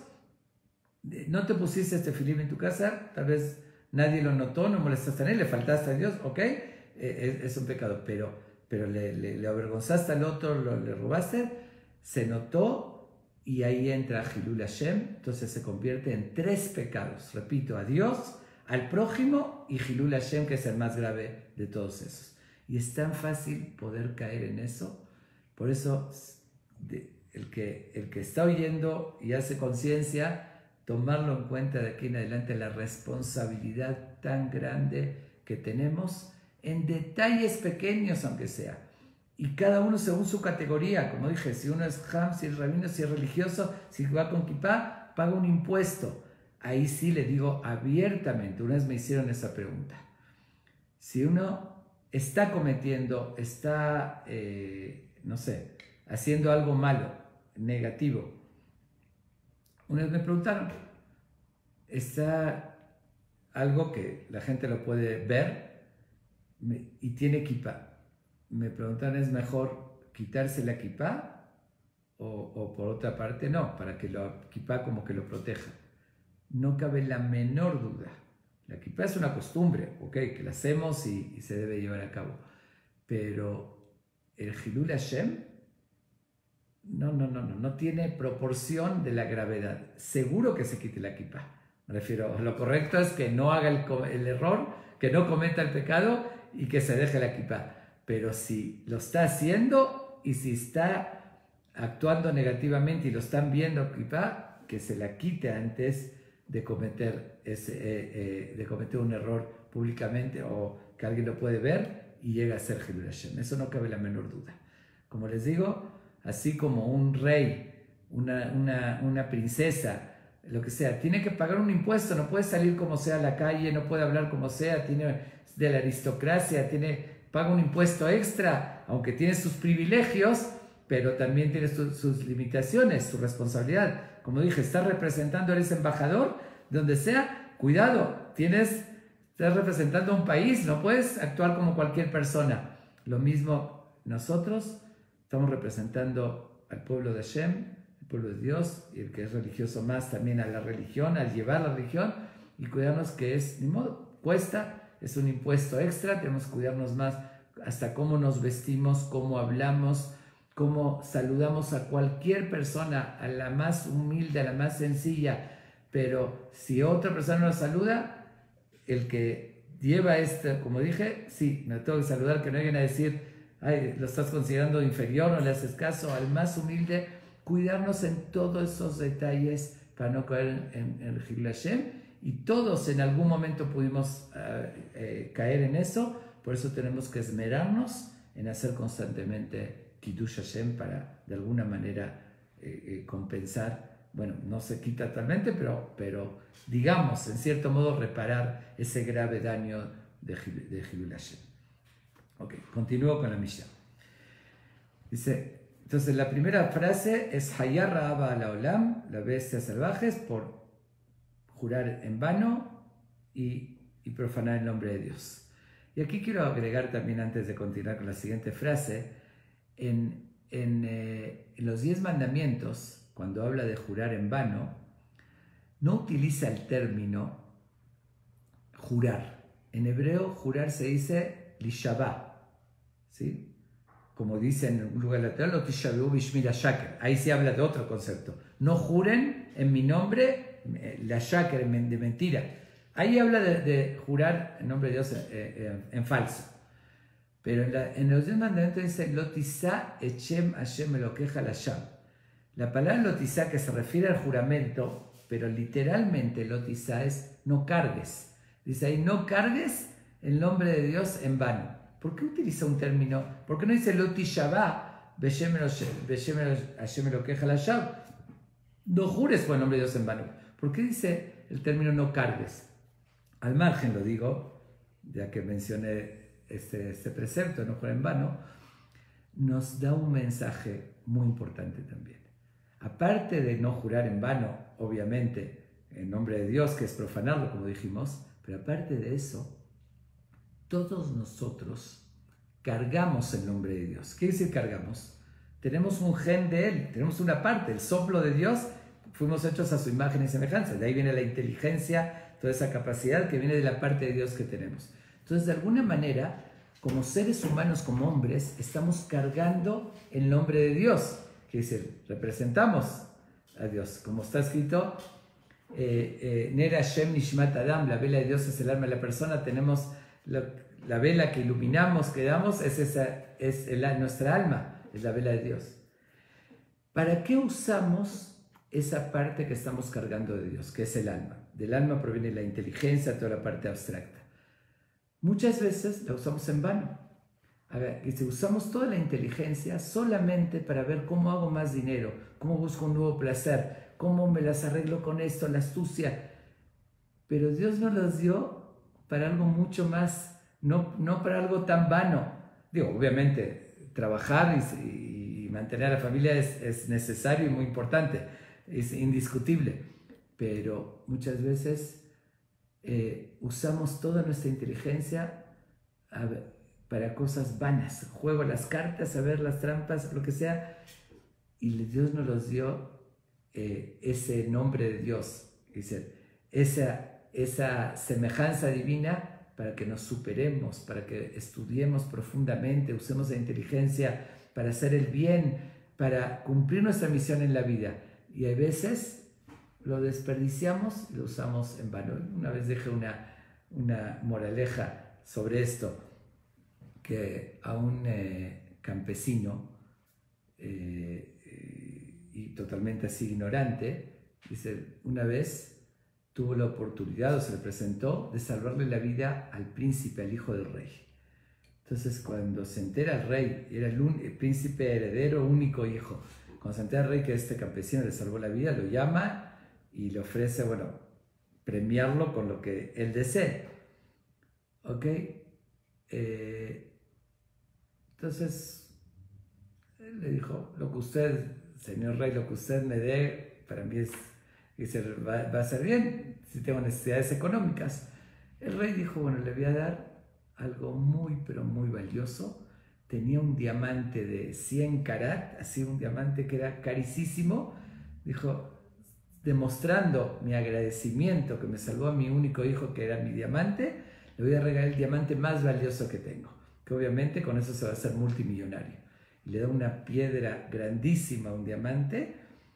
no te pusiste este filim en tu casa, tal vez nadie lo notó, no molestaste a él, le faltaste a Dios, ok, es un pecado, pero le avergonzaste al otro, le robaste, se notó y ahí entra Hilul Hashem, entonces se convierte en 3 pecados, repito, a Dios, al prójimo y Hilul Hashem, que es el más grave de todos esos. Y es tan fácil poder caer en eso, por eso el que está oyendo y hace conciencia, tomarlo en cuenta de aquí en adelante, la responsabilidad tan grande que tenemos en detalles pequeños, aunque sea. Y cada uno según su categoría, como dije, si uno es ham, si es rabino, si es religioso, si va con kippah, paga un impuesto. Ahí sí le digo abiertamente, una vez me hicieron esa pregunta. Si uno está cometiendo, haciendo algo malo, negativo, una vez me preguntaron, está algo que la gente lo puede ver y tiene kipá. Me preguntaron, ¿es mejor quitarse la kipá o por otra parte no? Para que la kipá como que lo proteja. No cabe la menor duda. La kipá es una costumbre, ¿ok? Que la hacemos y se debe llevar a cabo. Pero el Hilul Hashem no tiene proporción de la gravedad. Seguro que se quite la kippah. Me refiero, lo correcto es que no haga el error, que no cometa el pecado y que se deje la kippah. Pero si lo está haciendo y si está actuando negativamente y lo están viendo kippah, que se la quite antes de cometer un error públicamente o que alguien lo puede ver y llega a ser Hilul Hashem. Eso no cabe la menor duda. Como les digo, así como un rey, una princesa, lo que sea, tiene que pagar un impuesto, no puede salir como sea a la calle, no puede hablar como sea, tiene de la aristocracia, paga un impuesto extra, aunque tiene sus privilegios, pero también tiene sus limitaciones, su responsabilidad. Como dije, estás representando, eres embajador, donde sea, cuidado, estás representando a un país, no puedes actuar como cualquier persona. Lo mismo nosotros estamos representando al pueblo de Hashem, el pueblo de Dios, y el que es religioso más también a la religión, al llevar la religión, y cuidarnos que es, ni modo, cuesta, es un impuesto extra, tenemos que cuidarnos más hasta cómo nos vestimos, cómo hablamos, cómo saludamos a cualquier persona, a la más humilde, a la más sencilla, pero si otra persona nos saluda, el que lleva como dije, sí, me tengo que saludar, que no vayan a decir, ay, lo estás considerando inferior, no le haces caso, al más humilde, cuidarnos en todos esos detalles para no caer en el Hilul Hashem, y todos en algún momento pudimos caer en eso, por eso tenemos que esmerarnos en hacer constantemente Kiddush Hashem para de alguna manera compensar. Bueno, no se quita totalmente, pero digamos, en cierto modo, reparar ese grave daño de Hilul Hashem. Ok, continúo con la Mishnah. Dice, entonces la primera frase es Hayar Ra'aba ala Olam, la bestia salvajes, por jurar en vano y profanar el nombre de Dios. Y aquí quiero agregar también, antes de continuar con la siguiente frase, en los 10 mandamientos, cuando habla de jurar en vano, no utiliza el término jurar. En hebreo, jurar se dice lishabá, ¿sí? Como dice en un lugar lateral, lo tishabu bishmir shaker. Ahí se habla de otro concepto. No juren en mi nombre, la shaker, de mentira. Ahí habla de jurar en nombre de Dios en falso. Pero en los 10 mandamientos dice Lotizá echem Hashem elokeja lasham. La palabra lotizá, que se refiere al juramento, pero literalmente lotizá es no cargues. Dice ahí, no cargues el nombre de Dios en vano. ¿Por qué utiliza un término? ¿Por qué no dice lotishabá beshem Hashem elokeja lasham? No jures por el nombre de Dios en vano. ¿Por qué dice el término no cargues? Al margen lo digo, ya que mencioné este precepto, no jurar en vano, nos da un mensaje muy importante también. Aparte de no jurar en vano, obviamente, en nombre de Dios, que es profanarlo, como dijimos, pero aparte de eso, todos nosotros cargamos el nombre de Dios. ¿Qué quiere decir cargamos? Tenemos un gen de Él, tenemos una parte, el soplo de Dios, fuimos hechos a su imagen y semejanza. De ahí viene la inteligencia, toda esa capacidad que viene de la parte de Dios que tenemos. Entonces, de alguna manera, como seres humanos, como hombres, estamos cargando el nombre de Dios. Quiere decir, representamos a Dios. Como está escrito, Nera Shem Nishmat Adam, la vela de Dios es el alma de la persona. Tenemos la vela que iluminamos, que damos, nuestra alma, es la vela de Dios. ¿Para qué usamos esa parte que estamos cargando de Dios, que es el alma? Del alma proviene la inteligencia, toda la parte abstracta. Muchas veces la usamos en vano. A ver, usamos toda la inteligencia solamente para ver cómo hago más dinero, cómo busco un nuevo placer, cómo me las arreglo con esto, la astucia. Pero Dios nos las dio para algo mucho más, no para algo tan vano. Digo, obviamente, trabajar y mantener a la familia es necesario y muy importante, es indiscutible. Pero muchas veces usamos toda nuestra inteligencia para cosas vanas. Juego las cartas, a ver las trampas, lo que sea. Y Dios nos los dio ese nombre de Dios, esa semejanza divina para que nos superemos, para que estudiemos profundamente, usemos la inteligencia para hacer el bien, para cumplir nuestra misión en la vida. Y a veces lo desperdiciamos y lo usamos en vano. Una vez dejé una moraleja sobre esto, que a un campesino, y totalmente así ignorante, dice, una vez tuvo la oportunidad o se le presentó de salvarle la vida al príncipe, al hijo del rey. Entonces cuando se entera el rey, era el príncipe heredero, único hijo, cuando se entera el rey que este campesino le salvó la vida, lo llama y le ofrece, bueno, premiarlo con lo que él desee. ¿Ok? Entonces él le dijo, lo que usted, señor rey, lo que usted me dé, para mí va a ser bien, si tengo necesidades económicas. El rey dijo, bueno, le voy a dar algo muy, pero muy valioso. Tenía un diamante de 100 carat, así un diamante que era carísimo. Dijo, demostrando mi agradecimiento que me salvó a mi único hijo, que era mi diamante, le voy a regalar el diamante más valioso que tengo, que obviamente con eso se va a hacer multimillonario. Y le da una piedra grandísima, un diamante,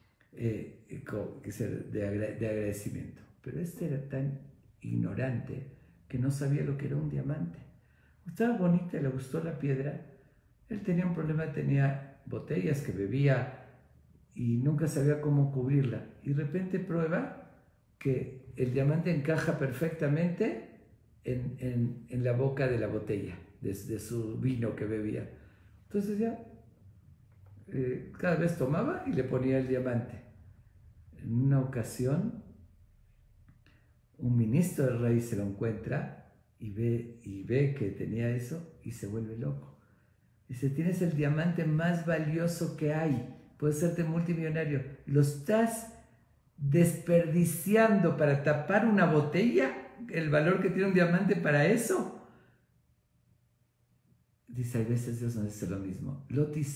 de agradecimiento. Pero este era tan ignorante que no sabía lo que era un diamante. Estaba bonita, le gustó la piedra. Él tenía un problema, tenía botellas que bebía y nunca sabía cómo cubrirla. Y de repente prueba que el diamante encaja perfectamente en la boca de la botella, de su vino que bebía. Entonces ya, cada vez tomaba y le ponía el diamante. En una ocasión, un ministro del rey se lo encuentra y ve que tenía eso y se vuelve loco. Dice, tienes el diamante más valioso que hay, puedes serte multimillonario, lo estás desperdiciando para tapar una botella, el valor que tiene un diamante para eso. Dice, hay veces Dios nos dice lo mismo.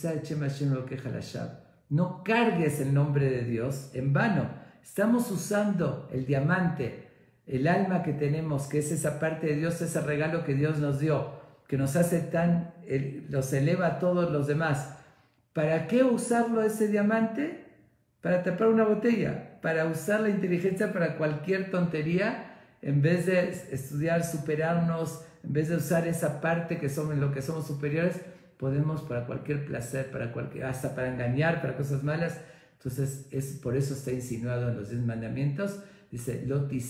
No cargues el nombre de Dios en vano. Estamos usando el diamante, el alma que tenemos, que es esa parte de Dios, ese regalo que Dios nos dio, que nos hace los eleva a todos los demás. ¿Para qué usarlo ese diamante? Para tapar una botella, para usar la inteligencia para cualquier tontería, en vez de estudiar, superarnos, en vez de usar esa parte que somos, en lo que somos superiores, podemos para cualquier placer, hasta para engañar, para cosas malas. Entonces, por eso está insinuado en los 10 mandamientos. Dice,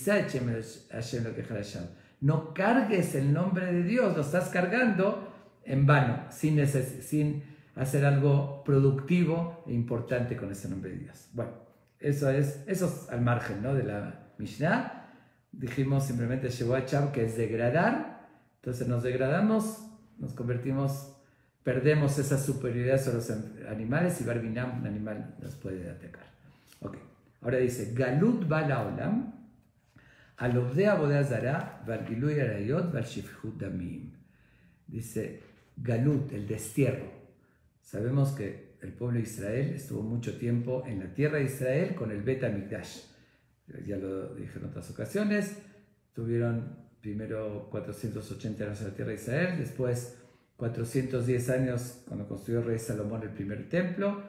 no cargues el nombre de Dios, lo estás cargando en vano, sin hacer algo productivo e importante con ese nombre de Dios. Bueno, eso es al margen, ¿no?, de la Mishnah. Dijimos simplemente Shevuah que es degradar. Entonces nos degradamos, nos convertimos, perdemos esa superioridad sobre los animales y Barbinam, un animal, nos puede atacar. Ok, ahora dice, Galut bala olam, alobdea bodea zara, vargiluy arayot, varshifhut damim. Dice, Galut, el destierro. Sabemos que el pueblo de Israel estuvo mucho tiempo en la tierra de Israel con el Bet HaMikdash. Ya lo dije en otras ocasiones, tuvieron primero 480 años en la tierra de Israel, después 410 años cuando construyó el rey Salomón el primer templo,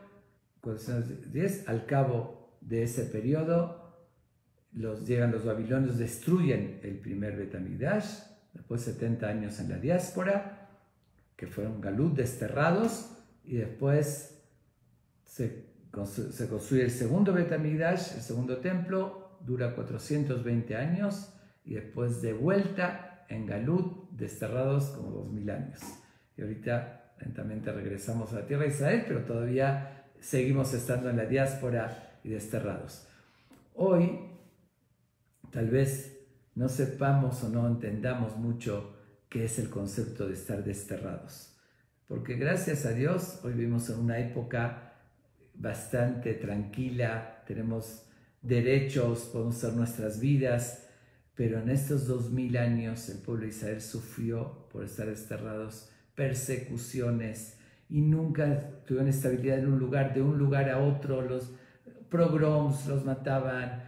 410, al cabo de ese periodo llegan los babilonios, destruyen el primer Bet HaMikdash, después 70 años en la diáspora, que fueron galut, desterrados, y después se construye el segundo Bet HaMikdash, el segundo templo, dura 420 años, y después de vuelta en galut, desterrados como 2000 años. Y ahorita lentamente regresamos a la tierra de Israel, pero todavía seguimos estando en la diáspora y desterrados. Hoy, tal vez no sepamos o no entendamos mucho qué es el concepto de estar desterrados. Porque gracias a Dios, hoy vivimos en una época bastante tranquila, tenemos derechos, podemos hacer nuestras vidas, pero en estos 2000 años el pueblo de Israel sufrió por estar desterrados, persecuciones, y nunca tuvieron estabilidad en un lugar, de un lugar a otro, los pogroms los mataban,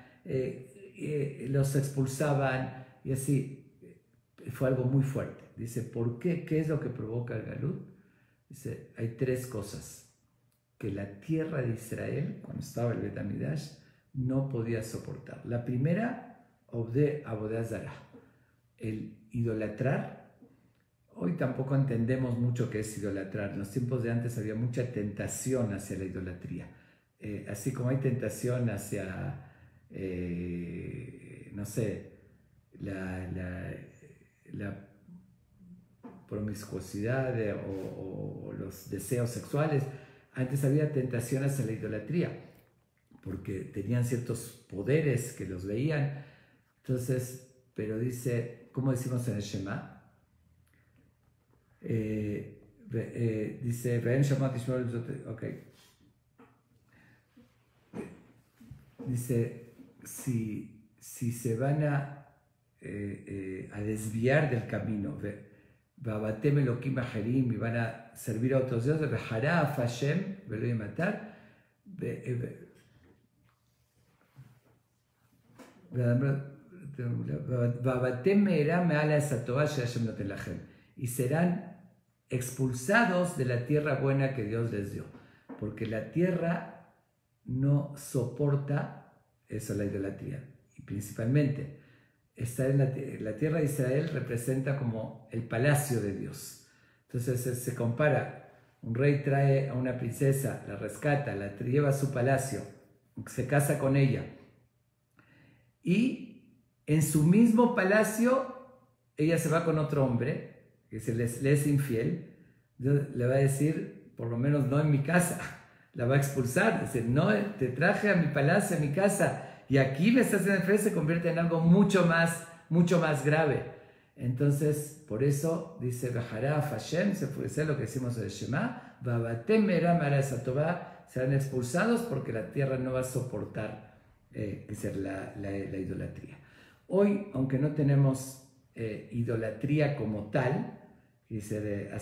los expulsaban, y así. Fue algo muy fuerte. Dice, ¿por qué? ¿Qué es lo que provoca el galut? Dice, hay 3 cosas. que la tierra de Israel, cuando estaba el Bet Hamidrash, no podía soportar. La primera, Avodah Zarah, el idolatrar. Hoy tampoco entendemos mucho qué es idolatrar. En los tiempos de antes había mucha tentación hacia la idolatría. Así como hay tentación hacia, no sé, la promiscuosidad o los deseos sexuales, antes había tentación hacia la idolatría, porque tenían ciertos poderes que los veían. Entonces, pero dice, ¿cómo decimos en el Shema? Dice, okay. Dice, si se van a desviar del camino, Babatem Elohim Acherim, y van a servir a otros dioses, Bejará Hashem, Velo y matar, Babatem Meera Meala esa Torah Hashem Noten Lachem, y serán expulsados de la tierra buena que Dios les dio, porque la tierra no soporta eso, la idolatría, y principalmente estar en la tierra de Israel representa como el palacio de Dios. Entonces se compara, un rey trae a una princesa, la rescata, la lleva a su palacio, se casa con ella, y en su mismo palacio ella se va con otro hombre que le es infiel. Dios le va a decir, por lo menos no en mi casa, la va a expulsar. Dice, no, te traje a mi palacio, a mi casa, y aquí me estás haciendo infiel, se convierte en algo mucho más grave. Entonces, por eso dice, Bejará Hashem, se puede ser lo que decimos en el Shema, Babatem Meera Meala esa Torah, serán expulsados porque la tierra no va a soportar la idolatría. Hoy, aunque no tenemos idolatría como tal, dice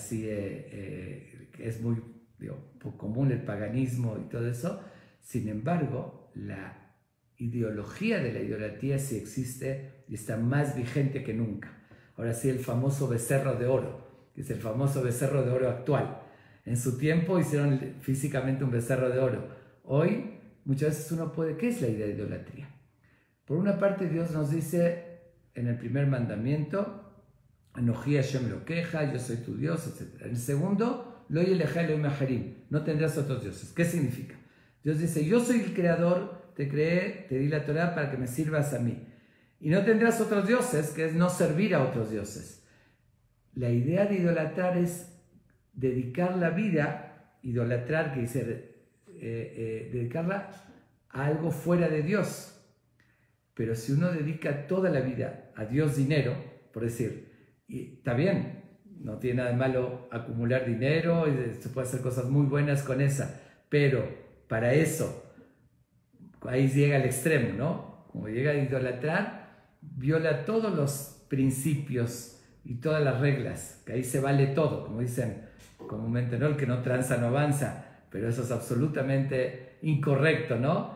que es muy común el paganismo y todo eso, sin embargo, la ideología de la idolatría sí existe y está más vigente que nunca. Ahora sí, el famoso becerro de oro, que es el famoso becerro de oro actual. En su tiempo hicieron físicamente un becerro de oro. Hoy, muchas veces uno puede... ¿Qué es la idea de idolatría? Por una parte, Dios nos dice en el primer mandamiento, Anoji Hashem lo queja, yo soy tu Dios, etc. En el segundo, Lo yeleja Elohim acherim, no tendrás otros dioses. ¿Qué significa? Dios dice, yo soy el creador, te creé, te di la Torah para que me sirvas a mí. Y no tendrás otros dioses, que es no servir a otros dioses. La idea de idolatrar es dedicar la vida, idolatrar, que dice, dedicarla a algo fuera de Dios. Pero si uno dedica toda la vida a Dios dinero, por decir, y está bien, no tiene nada de malo acumular dinero, y se puede hacer cosas muy buenas con esa, pero para eso, ahí llega al extremo, ¿no? Como llega a idolatrar, viola todos los principios y todas las reglas, que ahí se vale todo, como dicen comúnmente, ¿no? El que no tranza no avanza, pero eso es absolutamente incorrecto, ¿no?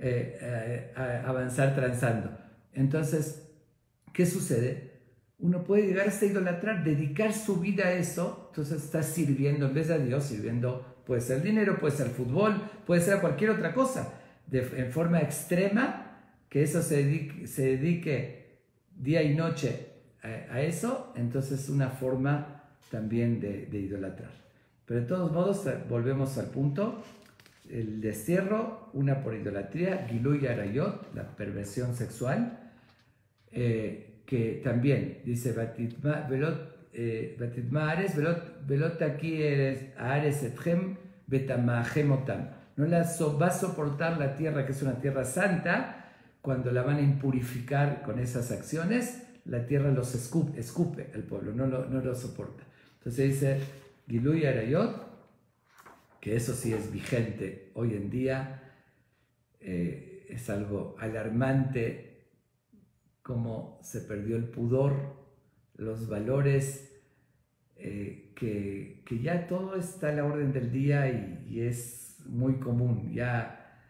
Avanzar transando. Entonces, ¿qué sucede? Uno puede llegar hasta idolatrar, dedicar su vida a eso, entonces está sirviendo en vez de a Dios, sirviendo, puede ser dinero, puede ser fútbol, puede ser cualquier otra cosa, en forma extrema, que eso se dedique día y noche a eso, entonces es una forma también de idolatrar. Pero de todos modos, volvemos al punto, el destierro, una por idolatría, Giluy Arayot, la perversión sexual, que también dice Batitma Ares, velot aquí Ares etchem betamahem otam. No va a soportar la tierra, que es una tierra santa, cuando la van a impurificar con esas acciones, la tierra los escupe al pueblo, no lo soporta. Entonces dice Giluy Arayot, que eso sí es vigente hoy en día, es algo alarmante cómo se perdió el pudor, los valores, que ya todo está a la orden del día y es muy común. Ya,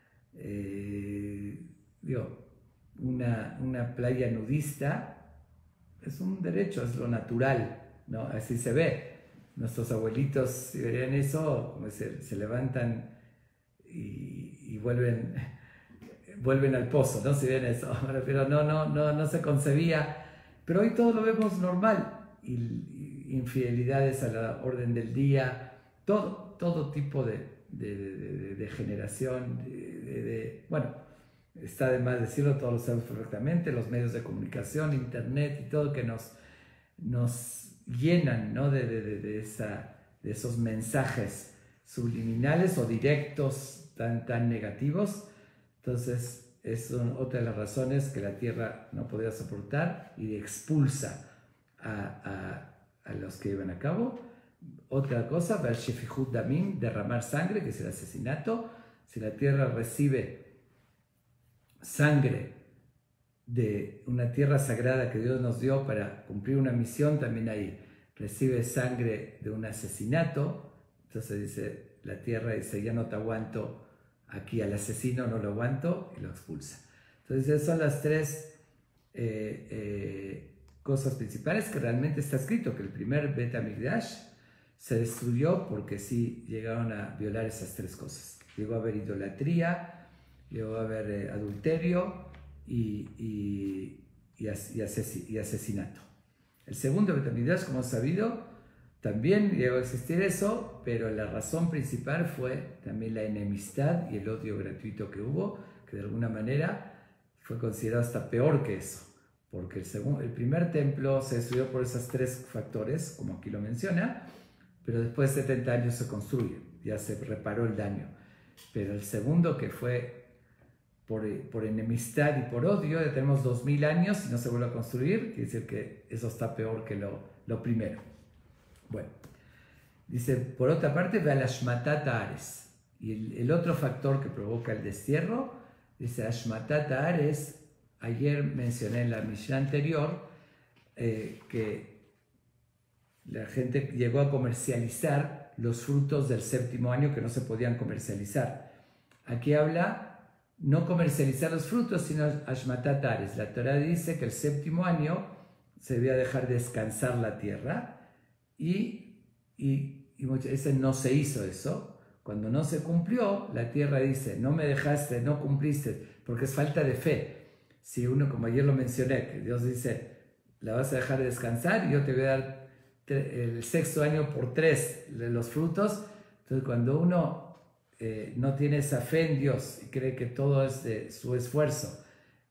una playa nudista es un derecho, es lo natural, ¿no? Así se ve. Nuestros abuelitos, si verían eso, se levantan y vuelven al pozo, ¿no? Si ven eso, pero no se concebía, pero hoy todo lo vemos normal, infidelidades a la orden del día, todo tipo de generación, bueno, está de más decirlo, todos lo sabemos perfectamente, los medios de comunicación, internet y todo que nos llenan, ¿no? de esos mensajes subliminales o directos tan negativos. Entonces es otra de las razones que la tierra no podría soportar y expulsa a los que llevan a cabo. Otra cosa, ver shefihut damim, derramar sangre, que es el asesinato. Si la tierra recibe sangre de una tierra sagrada que Dios nos dio para cumplir una misión, también ahí recibe sangre de un asesinato. Entonces dice, la tierra dice, ya no te aguanto aquí al asesino, no lo aguanto, y lo expulsa. Entonces esas son las tres cosas principales que realmente está escrito, que el primer Bet HaMikdash se destruyó porque sí llegaron a violar esas tres cosas. Llegó a haber idolatría, llegó a haber adulterio y asesinato. El segundo Bet HaMikdash, como sabido, también llegó a existir eso, pero la razón principal fue también la enemistad y el odio gratuito que hubo, que de alguna manera fue considerado hasta peor que eso, porque el primer templo se destruyó por esos tres factores, como aquí lo menciona, pero después de 70 años se construye, ya se reparó el daño. Pero el segundo, que fue por enemistad y por odio, ya tenemos 2000 años y no se vuelve a construir, quiere decir que eso está peor que lo primero. Bueno, dice, por otra parte, ve al Ashmatat Haaretz. Y el otro factor que provoca el destierro, dice Ashmatat Haaretz. Ayer mencioné en la Mishnah anterior que la gente llegó a comercializar los frutos del séptimo año que no se podían comercializar. Aquí habla no comercializar los frutos, sino Ashmatat Haaretz. La Torah dice que el séptimo año se debía dejar descansar la tierra. Y muchas veces no se hizo eso. Cuando no se cumplió, la tierra dice, no me dejaste, no cumpliste, porque es falta de fe. Si uno, como ayer lo mencioné, que Dios dice, la vas a dejar descansar y yo te voy a dar el sexto año por 3 de los frutos. Entonces cuando uno no tiene esa fe en Dios y cree que todo es de su esfuerzo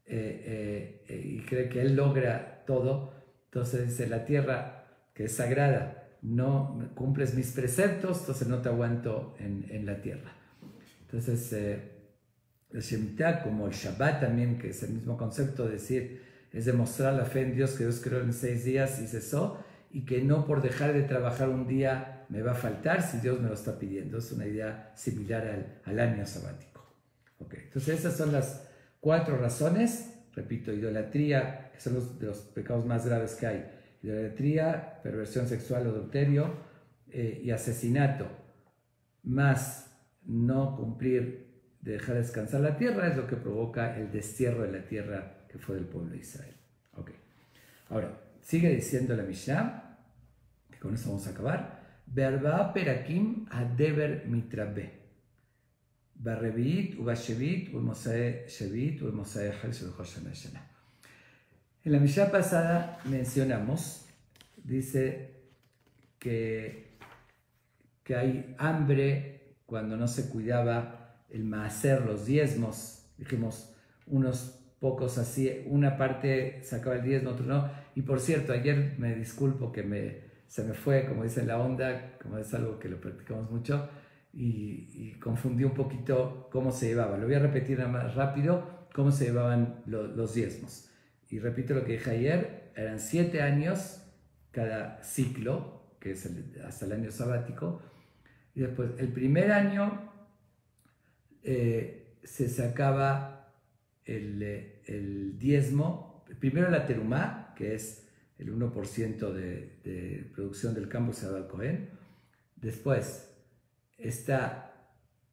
y cree que Él logra todo, entonces dice, la tierra que es sagrada, no cumples mis preceptos, entonces no te aguanto en la tierra. Entonces, el Shemitah, como el Shabbat también, que es el mismo concepto, de decir, es demostrar la fe en Dios, que Dios creó en 6 días y cesó, y que no por dejar de trabajar un día me va a faltar si Dios me lo está pidiendo. Es una idea similar al año sabático. Okay. Entonces, esas son las 4 razones. Repito, idolatría, que son de los pecados más graves que hay. Idolatría, perversión sexual, adulterio y asesinato, más no cumplir de dejar descansar la tierra, es lo que provoca el destierro de la tierra que fue del pueblo de Israel. Okay. Ahora, sigue diciendo la Mishnah, que con eso vamos a acabar, Be'arba'a perakim hadeber mitrabe, Barrevi'it ubashevit u'mosa'e shevit u'mosa'e hal shel Hoshana Shana. En la Mishnah pasada mencionamos, dice que hay hambre cuando no se cuidaba el maaser, los diezmos. Dijimos unos pocos así, una parte sacaba el diezmo, otro no. Y por cierto, ayer me disculpo que se me fue, como dice la onda, como es algo que lo practicamos mucho, y confundí un poquito cómo se llevaba. Lo voy a repetir más rápido, cómo se llevaban los diezmos. Y repito lo que dije ayer, eran 7 años cada ciclo, que es hasta el año sabático, y después el primer año se sacaba el diezmo, primero la terumá, que es el 1% de producción del campo, se daba al Cohen. Después está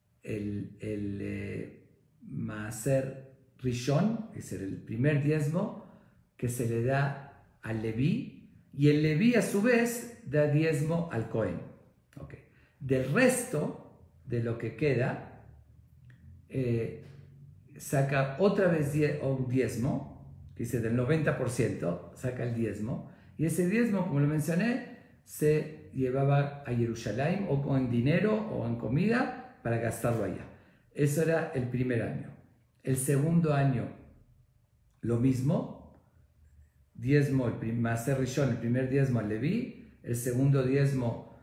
el maaser rishon, que es el primer diezmo, que se le da al Leví, y el Leví a su vez da diezmo al Cohen. Okay. Del resto de lo que queda, saca otra vez un diezmo, que dice del 90%, saca el diezmo, y ese diezmo, como lo mencioné, se llevaba a Jerusalén o en dinero o en comida para gastarlo allá. Eso era el primer año. El segundo año, lo mismo, diezmo, Maaser Rishon, el primer diezmo al Leví, el segundo diezmo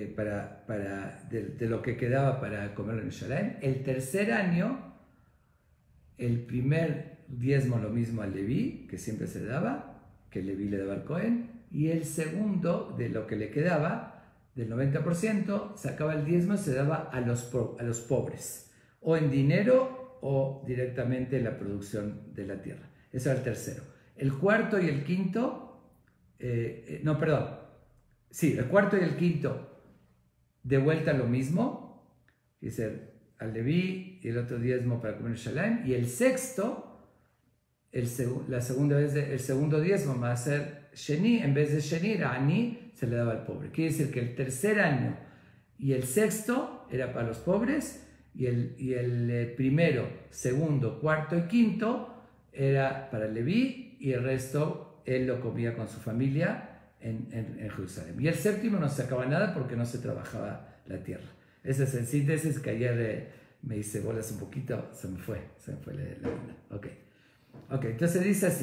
de lo que quedaba para comer en Jerusalén. El tercer año, el primer diezmo lo mismo al Leví, que siempre se daba, que el Leví le daba al Cohen, y el segundo, de lo que le quedaba, del 90%, sacaba el diezmo y se daba a los pobres, o en dinero o directamente en la producción de la tierra. Eso era el tercero. El cuarto y el quinto, el cuarto y el quinto, de vuelta lo mismo, dice al Leví y el otro diezmo para comer en Shalem, y el sexto, el segundo diezmo va a ser Sheni, en vez de Sheni era Ani, se le daba al pobre. Quiere decir que el tercer año y el sexto era para los pobres, y el primero, segundo, cuarto y quinto era para el Leví, y el resto él lo comía con su familia en Jerusalén. Y el séptimo no se sacaba nada porque no se trabajaba la tierra. Esa es en síntesis, que ayer me hice bolas un poquito, se me fue la onda. Ok, entonces dice así.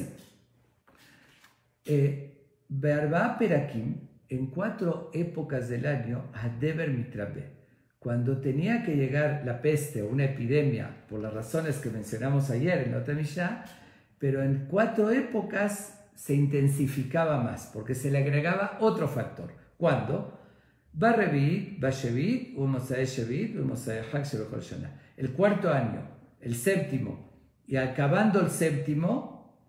Be'arba'a perakim, en 4 épocas del año, Hadeber mitrabe. Cuando tenía que llegar la peste o una epidemia, por las razones que mencionamos ayer en la otra Mishnah, pero en 4 épocas se intensificaba más, porque se le agregaba otro factor. ¿Cuándo? Barrevit, Bashevit, Umosae Shevit, Umosae Hag Shebechol Shana. El cuarto año, el séptimo, y acabando el séptimo,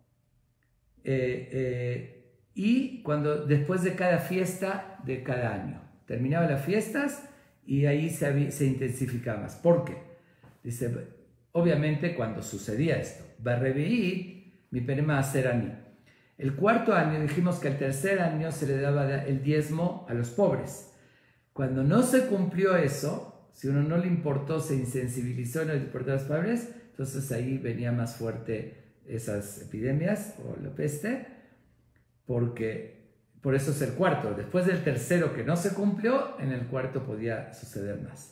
y después de cada fiesta de cada año. Terminaba las fiestas y ahí se intensificaba más. ¿Por qué? Dice, obviamente cuando sucedía esto, Barrevit, mi penema Aserani. El cuarto año, dijimos que el tercer año se le daba el diezmo a los pobres. Cuando no se cumplió eso, si uno no le importó, se insensibilizó, no le importó a los pobres, entonces ahí venía más fuerte esas epidemias o la peste, por eso es el cuarto. Después del tercero que no se cumplió, en el cuarto podía suceder más.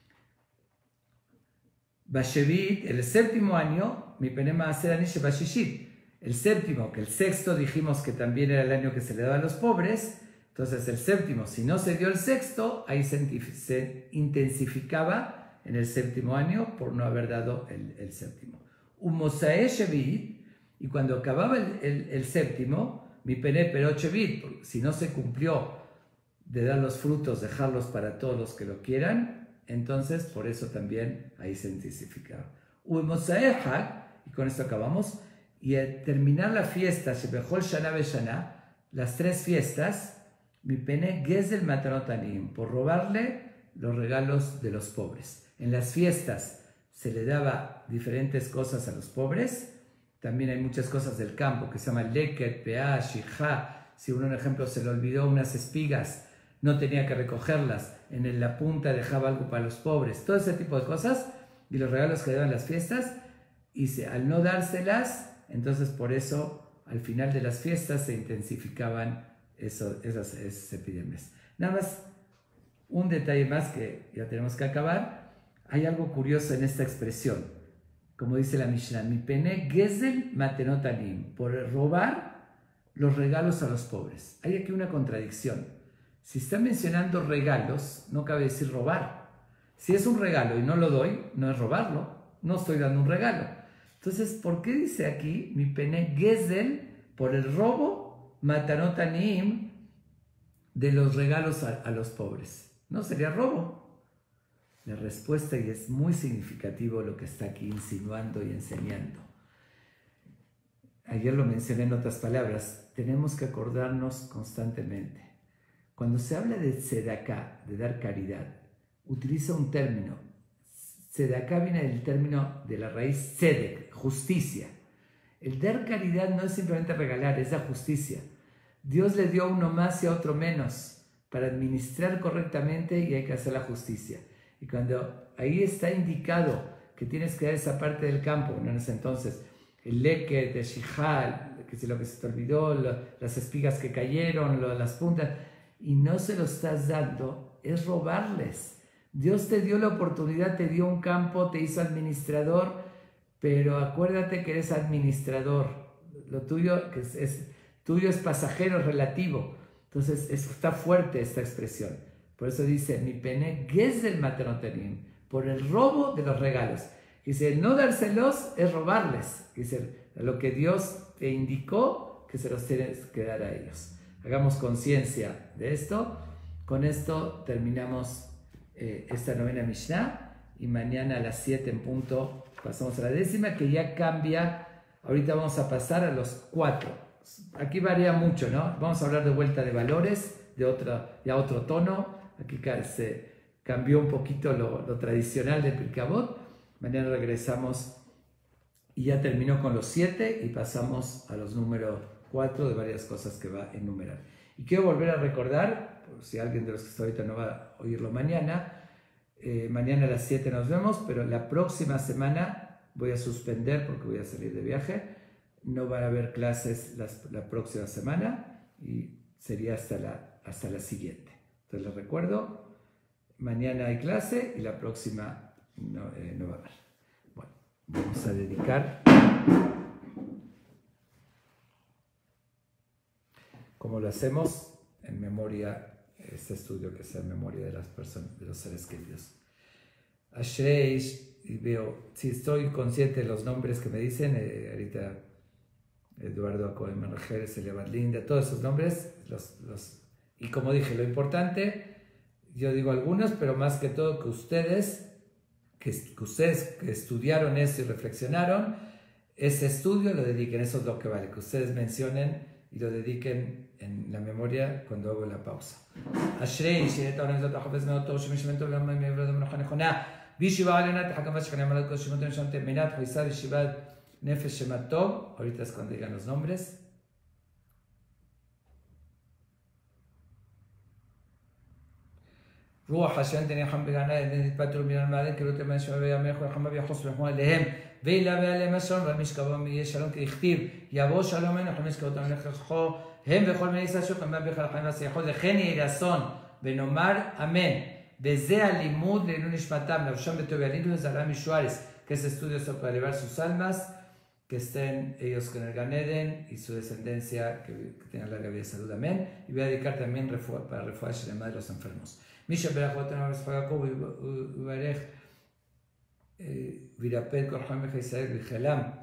Bashevit, el séptimo año, mi penema Aseranish Bashishit. El séptimo, que el sexto dijimos que también era el año que se le daba a los pobres, entonces el séptimo, si no se dio el sexto, ahí se intensificaba en el séptimo año por no haber dado el séptimo. Un Mosae Shevit, y cuando acababa el séptimo, mi pene pero Shevit, si no se cumplió de dar los frutos, dejarlos para todos los que lo quieran, entonces por eso también ahí se intensificaba. Un Mosae Hag, y con esto acabamos, y al terminar la fiesta, Shebechol Shana Beshana, las 3 fiestas, mi pene Gezel Matanot Aniyim, por robarle los regalos de los pobres. En las fiestas se le daba diferentes cosas a los pobres. También hay muchas cosas del campo que se llaman leket, peah, shijá. Si uno, por ejemplo, se le olvidó unas espigas, no tenía que recogerlas. En la punta dejaba algo para los pobres. Todo ese tipo de cosas y los regalos que daban las fiestas. Y al no dárselas, entonces por eso al final de las fiestas se intensificaban esas epidemias. Nada más un detalle más que ya tenemos que acabar. Hay algo curioso en esta expresión. Como dice la Mishnah, mi pene gezel matenot anim, por robar los regalos a los pobres. Hay aquí una contradicción. Si está mencionando regalos, no cabe decir robar. Si es un regalo y no lo doy, no es robarlo, no estoy dando un regalo. Entonces, ¿por qué dice aquí mi pene gezel por el robo matanot anim de los regalos a los pobres? No sería robo. La respuesta, y es muy significativo lo que está aquí insinuando y enseñando. Ayer lo mencioné en otras palabras, tenemos que acordarnos constantemente. Cuando se habla de tzedaká, de dar caridad, utiliza un término. Tzedaká viene del término de la raíz tzedek, justicia. El dar caridad no es simplemente regalar, es la justicia. Dios le dio a uno más y a otro menos para administrar correctamente y hay que hacer la justicia. Y cuando ahí está indicado que tienes que dar esa parte del campo, ¿no? En ese entonces, el leque de shihal, que es lo que se te olvidó, las espigas que cayeron, las puntas, y no se lo estás dando, es robarles. Dios te dio la oportunidad, te dio un campo, te hizo administrador, pero acuérdate que eres administrador. Lo tuyo, tuyo es pasajero, relativo. Entonces está fuerte esta expresión. Por eso dice, mi pene gezel matenotenim, por el robo de los regalos. Dice, no dárselos es robarles. Dice, lo que Dios te indicó, que se los tienes que dar a ellos. Hagamos conciencia de esto. Con esto terminamos esta novena Mishnah. Y mañana a las 7 en punto pasamos a la 10ª, que ya cambia. Ahorita vamos a pasar a los 4. Aquí varía mucho, ¿no? Vamos a hablar de vuelta de valores, ya otro tono. Aquí se cambió un poquito lo tradicional de Pirkei Avot. Mañana regresamos y ya terminó con los 7 y pasamos a los números 4 de varias cosas que va a enumerar. Y quiero volver a recordar, por si alguien de los que está ahorita no va a oírlo mañana, mañana a las 7 nos vemos, pero la próxima semana voy a suspender porque voy a salir de viaje. No van a haber clases la próxima semana y sería hasta la siguiente. Entonces les recuerdo, mañana hay clase y la próxima no va a haber. Bueno, vamos a dedicar, como lo hacemos, en memoria, este estudio que sea en memoria de las personas, de los seres queridos. Ashreish, y veo, si estoy consciente de los nombres que me dicen, ahorita Eduardo Acohen Menrejer, Celia Linda, todos esos nombres, y como dije, lo importante, yo digo algunos, pero más que todo que ustedes que estudiaron esto y reflexionaron, ese estudio lo dediquen, eso es lo que vale, que ustedes mencionen y lo dediquen en la memoria cuando hago la pausa. Ashrei, ahorita es cuando digan los nombres. רוח השם תניחם בגן עדן תתפטרו מן המעדן כאילו תמן שמע ויאמך ורחמה ויחוס ורחמו עליהם וילווה עליהם השלום והמשכבם יהיה שלום כדכתיב יבוא שלום הנה חמש כאות המלכו הם וכל מיני ישראל שוכם בהם בכלל החיים והשיחות לכן יהי רצון ונאמר אמן וזה הלימוד לעילוי נשמתם נפשם בטוב ילידו זרע משוארס que este estudio es para elevar sus almas, que estén ellos con el Gan Eden y su descendencia, que tengan larga vida y salud, amén. Y voy a dedicar también para refugiar a la de los enfermos. Misha Berachotana Vesfagakob Ubarech Virapel Korham Israel Vigelam.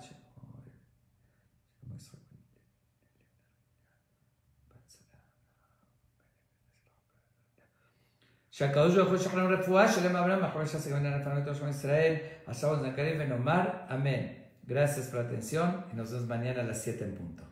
שהקדוש ברוך הוא ישלח לנו רפואה שלם אברהם, אחרי שהסגנון הנפלנו את ישראל, עכשיו עוד נקריב ונאמר אמן. Gracias por la atención y nos vemos mañana a las 7 en punto.